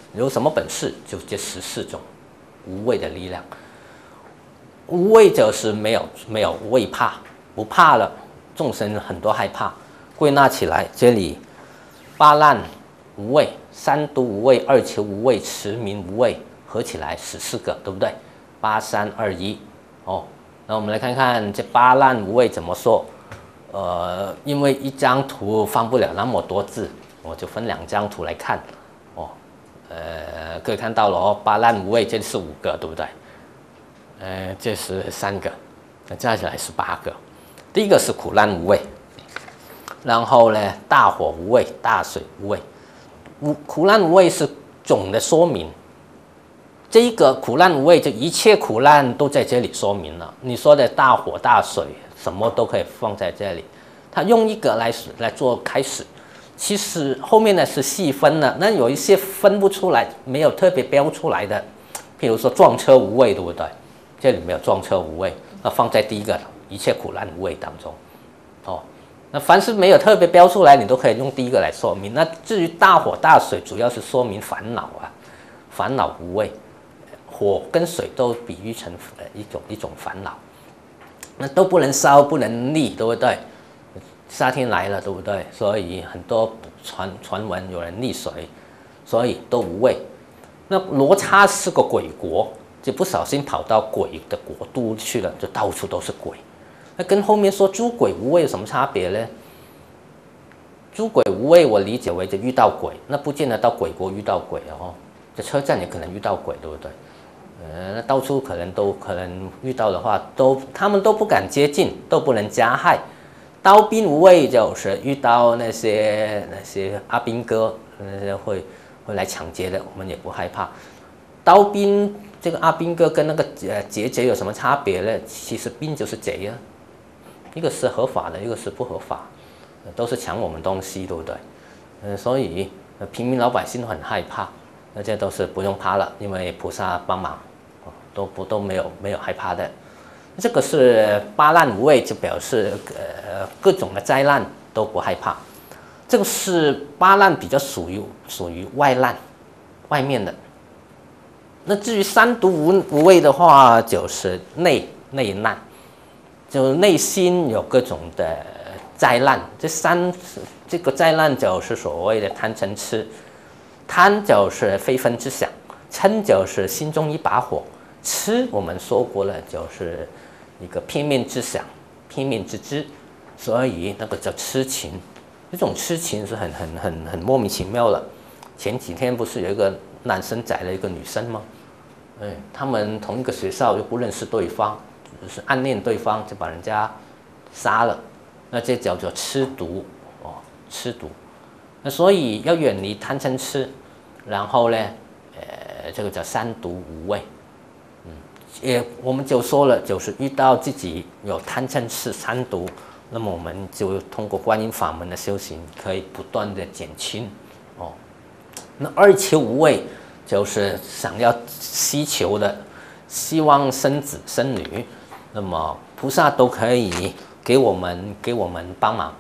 有什么本事？就这14种无畏的力量。无畏就是没有畏怕，不怕了。众生很多害怕，归纳起来，这里八难无畏、三毒无畏、二求无畏、持名无畏，合起来14个，对不对？8、3、2、1。哦，那我们来看看这八难无畏怎么说。因为一张图放不了那么多字，我就分2张图来看。哦，可以看到了哦，八难无畏这是5个，对不对？这是3个，那加起来是8个。第一个是苦难无畏，然后呢，大火无畏、大水无畏。苦难无畏是总的说明，这一个苦难无畏，就一切苦难都在这里说明了。你说的大火、大水，什么都可以放在这里。他用一个来做开始，其实后面呢是细分了。那有一些分不出来，没有特别标出来的，譬如说撞车无畏，对不对？这里没有撞车无畏，那放在第一个一切苦难无畏当中。哦，那凡是没有特别标出来，你都可以用第一个来说明。那至于大火大水，主要是说明烦恼啊，烦恼无畏。火跟水都比喻成一种烦恼，那都不能烧，不能溺，对不对？夏天来了，对不对？所以很多传闻有人溺水，所以都无畏。那罗刹是个鬼国，就不小心跑到鬼的国度去了，就到处都是鬼。那跟后面说诸鬼无畏有什么差别呢？诸鬼无畏，我理解为就遇到鬼，那不见得到鬼国遇到鬼哦，在车站也可能遇到鬼，对不对？那到处可能遇到的话，他们都不敢接近，都不能加害。刀兵无畏就是遇到那些阿兵哥，那些会来抢劫的，我们也不害怕。刀兵这个阿兵哥跟那个劫有什么差别呢？其实兵就是贼啊，一个是合法的，一个是不合法，都是抢我们东西，对不对？所以平民老百姓都很害怕，那这都是不用怕了，因为菩萨帮忙。都没有害怕的，这个是八难无畏，就表示各种的灾难都不害怕。这个是八难比较属于外难，外面的。那至于三毒无畏的话，就是内难，就内心有各种的灾难。这个灾难就是所谓的贪嗔痴，贪就是非分之想，嗔就是心中一把火。痴我们说过了，就是一个片面之想、片面之知，所以那个叫痴情。这种痴情是很莫名其妙了。前几天不是有一个男生宰了一个女生吗？他们同一个学校又不认识对方，就是暗恋对方，就把人家杀了。那这叫做痴毒哦，痴毒。那所以要远离贪嗔痴，然后呢，这个叫三毒无畏。我们就说了，就是遇到自己有贪嗔痴三毒，那么我们就通过观音法门的修行，可以不断的减轻哦。那二求无畏，就是想要希求的，希望生子生女，那么菩萨都可以给我们帮忙。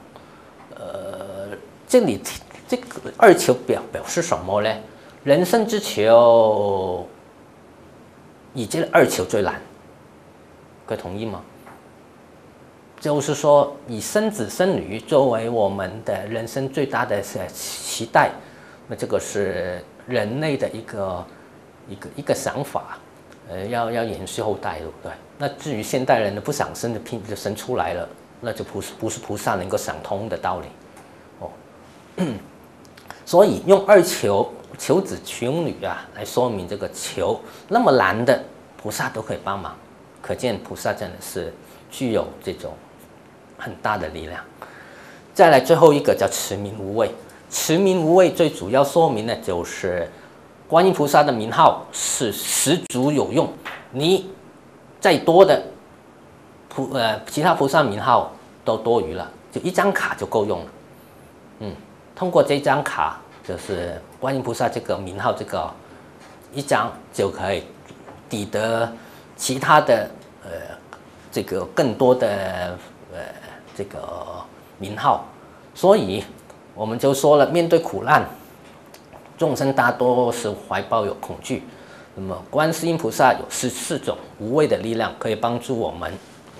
这里这个二求表示什么呢？人生之求。以这二求最难，各位同意吗？就是说，以生子生女作为我们的人生最大的期待，那这个是人类的一个想法，要延续后代，对不对？那至于现代人的不想生，就生出来了，那就不是菩萨能够想通的道理哦。所以用二求子求女啊，来说明这个求那么难的，菩萨都可以帮忙，可见菩萨真的是具有这种很大的力量。再来最后一个叫持名无畏，持名无畏最主要说明的就是观音菩萨的名号是十足有用，你再多的其他菩萨名号都多余了，就一张卡就够用了。通过这张卡，就是观音菩萨这个名号，这个一张就可以抵得其他的这个更多的这个名号。所以我们就说了，面对苦难， 众生大多是怀抱有恐惧。那么观世音菩萨有14种无畏的力量可以帮助我们。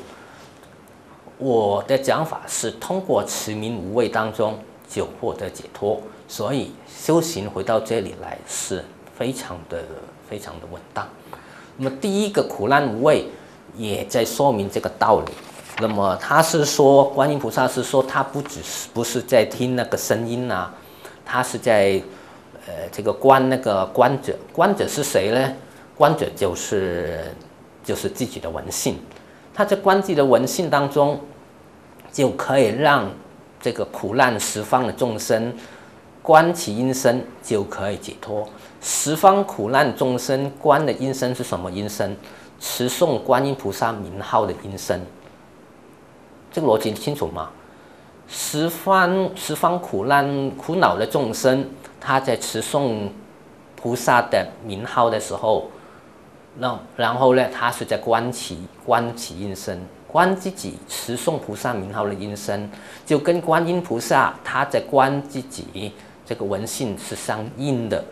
我的讲法是通过持名无畏当中就获得解脱，所以修行回到这里来是非常的稳当。那么第一个苦难无畏也在说明这个道理。那么他是说，观音菩萨是说，他不是在听那个声音啊，他是在这个观那个观者。观者是谁呢？观者就是自己的闻性。他在观自己的闻性当中，就可以让这个苦难十方的众生观其音声，就可以解脱。十方苦难众生观的音声是什么音声？持诵观音菩萨名号的音声。这个逻辑清楚吗？十方苦恼的众生，他在持诵菩萨的名号的时候，然后呢，他是在观其音声，观自己持诵菩萨名号的音声，就跟观音菩萨他在观自己这个闻性是相应的。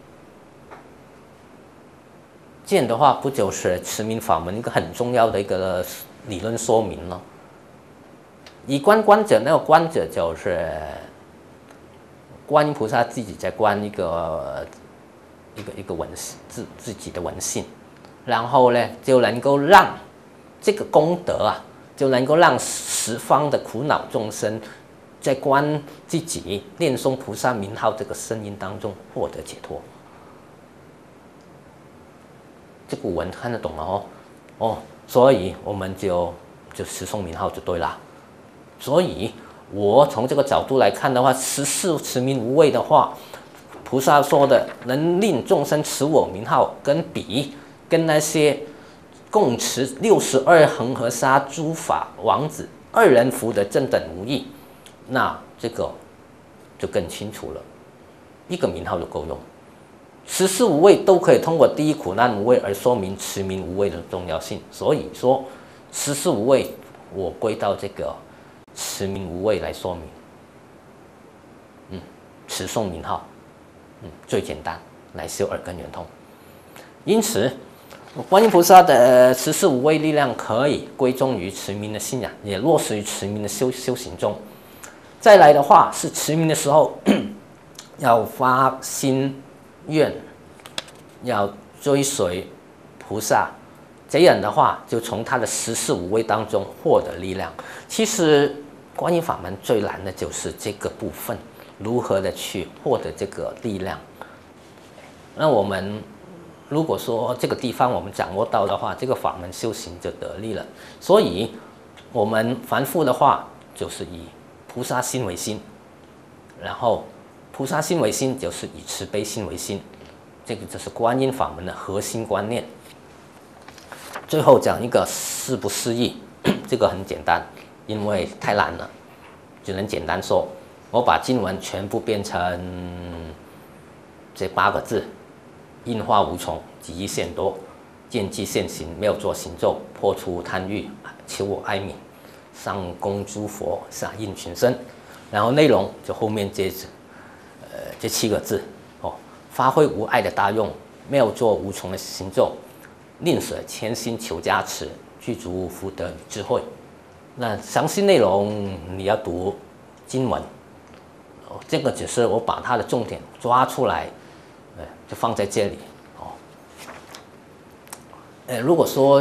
这样的话，不就是持名法门一个很重要的一个理论说明了？以观者，那个观者就是观音菩萨自己在观一个闻自己的闻性，然后呢，就能够让这个功德啊，就能够让十方的苦恼众生在观自己念诵菩萨名号这个声音当中获得解脱。这古文看得懂了哦，所以我们就持诵名号就对了。所以我从这个角度来看的话，14持名无畏的话，菩萨说的能令众生持我名号，跟那些共持62恒河沙诸法王子2人福德正等无异，那这个就更清楚了。一个名号就够用，14无畏都可以通过第一苦难无畏而说明持名无畏的重要性。所以说14无畏，我归到这个持名无畏来说明。持诵名号，最简单来修耳根圆通。因此，观音菩萨的14无畏力量可以归宗于持名的信仰，也落实于持名的修行中。再来的话，是持名的时候要发心愿，要追随菩萨，这样的话就从他的14无畏当中获得力量。其实观音法门最难的就是这个部分，如何的去获得这个力量。那我们如果说这个地方我们掌握到的话，这个法门修行就得力了。所以我们凡夫的话，就是以菩萨心为心，然后菩萨心为心就是以慈悲心为心，这个就是观音法门的核心观念。最后讲一个事不思议，这个很简单，因为太难了，只能简单说，我把经文全部变成这8个字：应化无穷，极意现多，见机现行，妙作行咒，破除贪欲，求我哀悯，上供诸佛，下应群生。然后内容就后面接着这7个字发挥无碍的大用，妙作无穷的行咒，宁舍千心求加持，具足福德与智慧。那详细内容你要读经文，这个只是我把它的重点抓出来，就放在这里如果说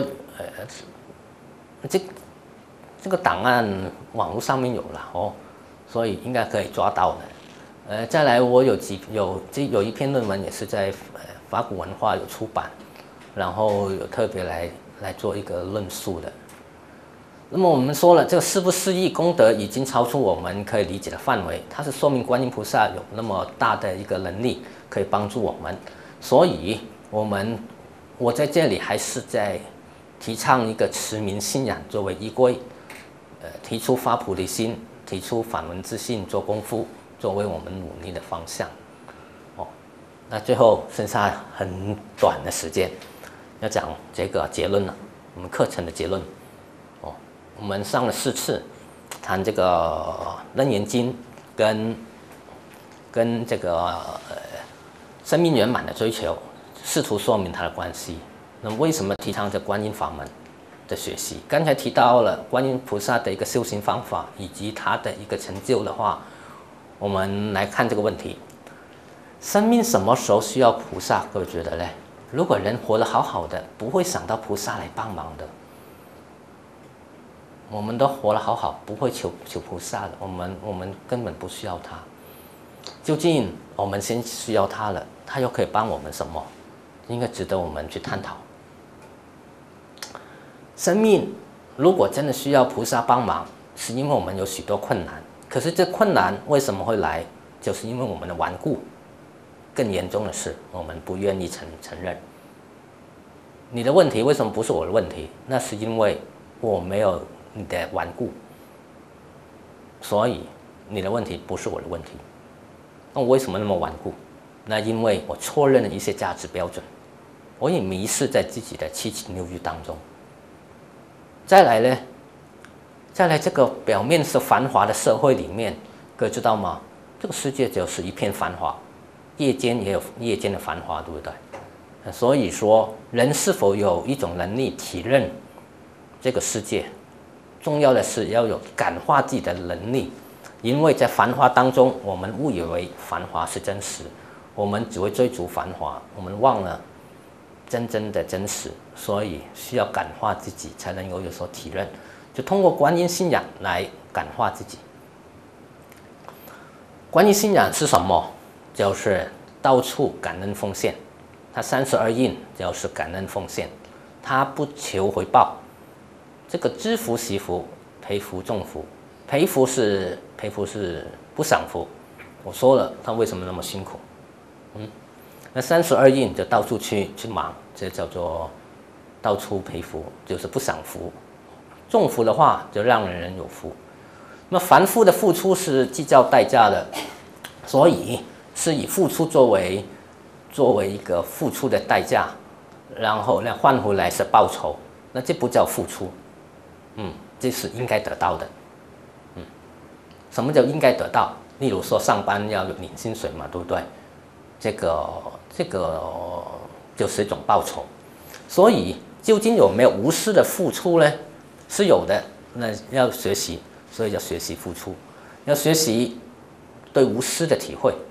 这个档案网络上面有了所以应该可以抓到的。再来我有一篇论文也是在法古文化有出版，然后有特别来做一个论述的。那么我们说了，这个事不思议功德已经超出我们可以理解的范围，它是说明观音菩萨有那么大的一个能力可以帮助我们。所以我在这里还是在提倡一个持名信仰作为依归，提出发菩提心，提出反闻自信做功夫，作为我们努力的方向。那最后剩下很短的时间，要讲这个结论了，我们课程的结论。我们上了4次，谈这个《楞严经》跟这个生命圆满的追求，试图说明它的关系。那么为什么提倡这观音法门的学习？刚才提到了观音菩萨的一个修行方法以及他的一个成就的话，我们来看这个问题：生命什么时候需要菩萨？各位觉得呢？如果人活得好好的，不会想到菩萨来帮忙的。我们都活得好好，不会求菩萨的。我们根本不需要他。究竟我们先需要他了，他又可以帮我们什么？应该值得我们去探讨。生命如果真的需要菩萨帮忙，是因为我们有许多困难。可是这困难为什么会来？就是因为我们的顽固。更严重的是，我们不愿意承认。你的问题为什么不是我的问题？那是因为我没有你的顽固，所以你的问题不是我的问题。那我为什么那么顽固？那因为我错认了一些价值标准，我也迷失在自己的七情六欲当中。再来呢？再来这个表面是繁华的社会里面，各位知道吗？这个世界就是一片繁华，夜间也有夜间的繁华，对不对？所以说，人是否有一种能力体认这个世界，重要的是要有感化自己的能力。因为在繁华当中，我们误以为繁华是真实，我们只会追逐繁华，我们忘了真正的真实，所以需要感化自己，才能够有所体认。就通过观音信仰来感化自己。观音信仰是什么？就是到处感恩奉献。它32印就是感恩奉献，它不求回报。这个知福惜福，培福种福。培福是不享福。我说了，他为什么那么辛苦？那32印就到处去忙，这叫做到处培福，就是不享福。种福的话，就让人有福。那么凡夫的付出是计较代价的，所以是以付出作为一个付出的代价，然后呢换回来是报酬，那这不叫付出，这是应该得到的，什么叫应该得到？例如说上班要领薪水嘛，对不对？这个就是一种报酬，所以究竟有没有无私的付出呢？是有的，那要学习，所以要学习付出，要学习对无私的体会。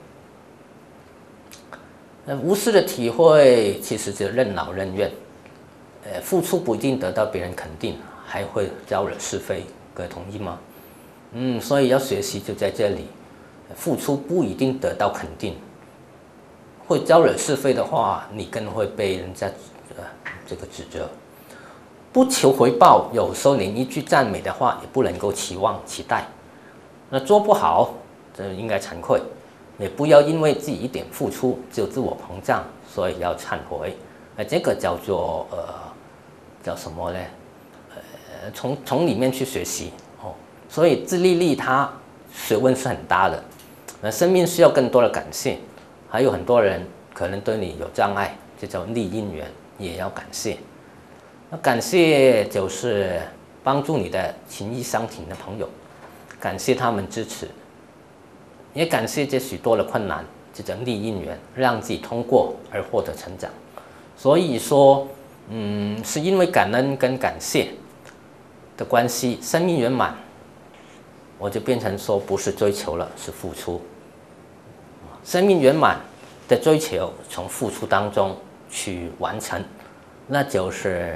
无私的体会其实就任劳任怨，付出不一定得到别人肯定，还会招惹是非，各位同意吗？所以要学习就在这里，付出不一定得到肯定，会招惹是非的话，你更会被人家这个指责。不求回报，有时候连一句赞美的话也不能够期待。那做不好，这应该惭愧，也不要因为自己一点付出就自我膨胀，所以要忏悔。这个叫做叫什么呢？从里面去学习哦。所以自利利他学问是很大的。生命需要更多的感谢，还有很多人可能对你有障碍，这叫逆因缘，也要感谢。那感谢就是帮助你的情义相挺的朋友，感谢他们支持，也感谢这许多的困难，这叫逆因缘，让自己通过而获得成长。所以说，是因为感恩跟感谢的关系，生命圆满，我就变成说不是追求了，是付出。生命圆满的追求，从付出当中去完成，那就是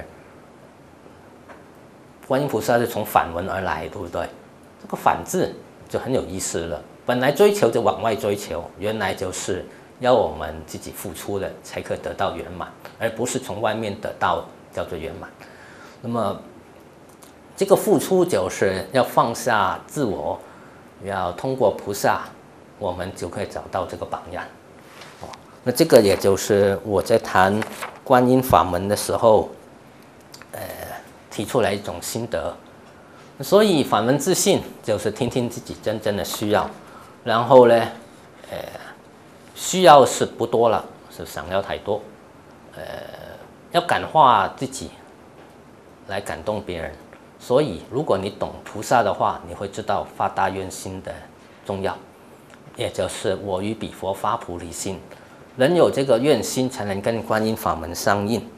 观音菩萨是从反文而来，对不对？这个反字就很有意思了。本来追求就往外追求，原来就是要我们自己付出了才可以得到圆满，而不是从外面得到叫做圆满。那么这个付出就是要放下自我，要通过菩萨，我们就可以找到这个榜样。那这个也就是我在谈观音法门的时候，提出来一种心得。所以法门自信就是听听自己真正的需要，然后呢，需要是不多了，是想要太多，要感化自己，来感动别人。所以如果你懂菩萨的话，你会知道发大愿心的重要，也就是我于彼佛发菩提心。 人有这个愿心，才能跟观音法门相应。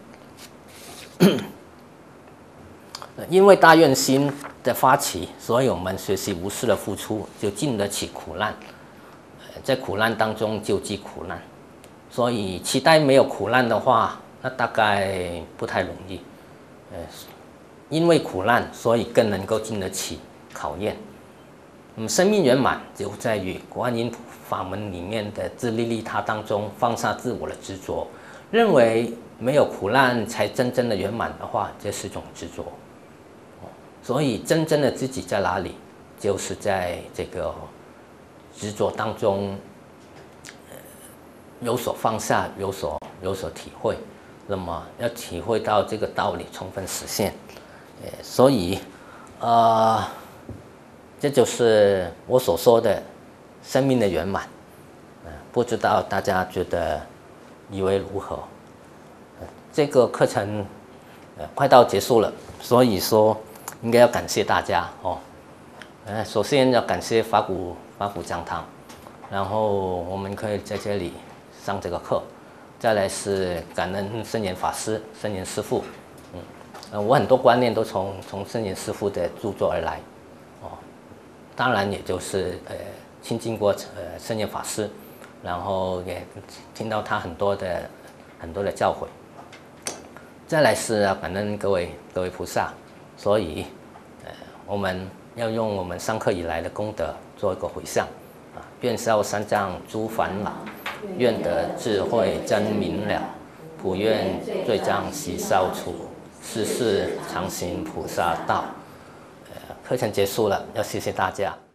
因为大愿心的发起，所以我们学习无私的付出，就经得起苦难。在苦难当中救济苦难，所以期待没有苦难的话，那大概不太容易。因为苦难，所以更能够经得起考验。生命圆满就在于观音法门里面的自利利他当中放下自我的执着，认为没有苦难才真正的圆满的话，这是一种执着。所以真正的自己在哪里，就是在这个执着当中有所放下，有所体会。那么要体会到这个道理充分实现，所以这就是我所说的生命的圆满。不知道大家觉得以为如何？这个课程快到结束了，所以说应该要感谢大家哦。首先要感谢法鼓讲堂，然后我们可以在这里上这个课。再来是感恩圣严法师、圣严师父。我很多观念都从圣严师父的著作而来。当然也就是亲近过圣严法师，然后也听到他很多的教诲。再来是感恩各位菩萨，所以我们要用我们上课以来的功德做一个回向愿消三障诸烦恼，愿得智慧真明了，普愿罪障悉消除，世世常行菩萨道。课程结束了，要谢谢大家。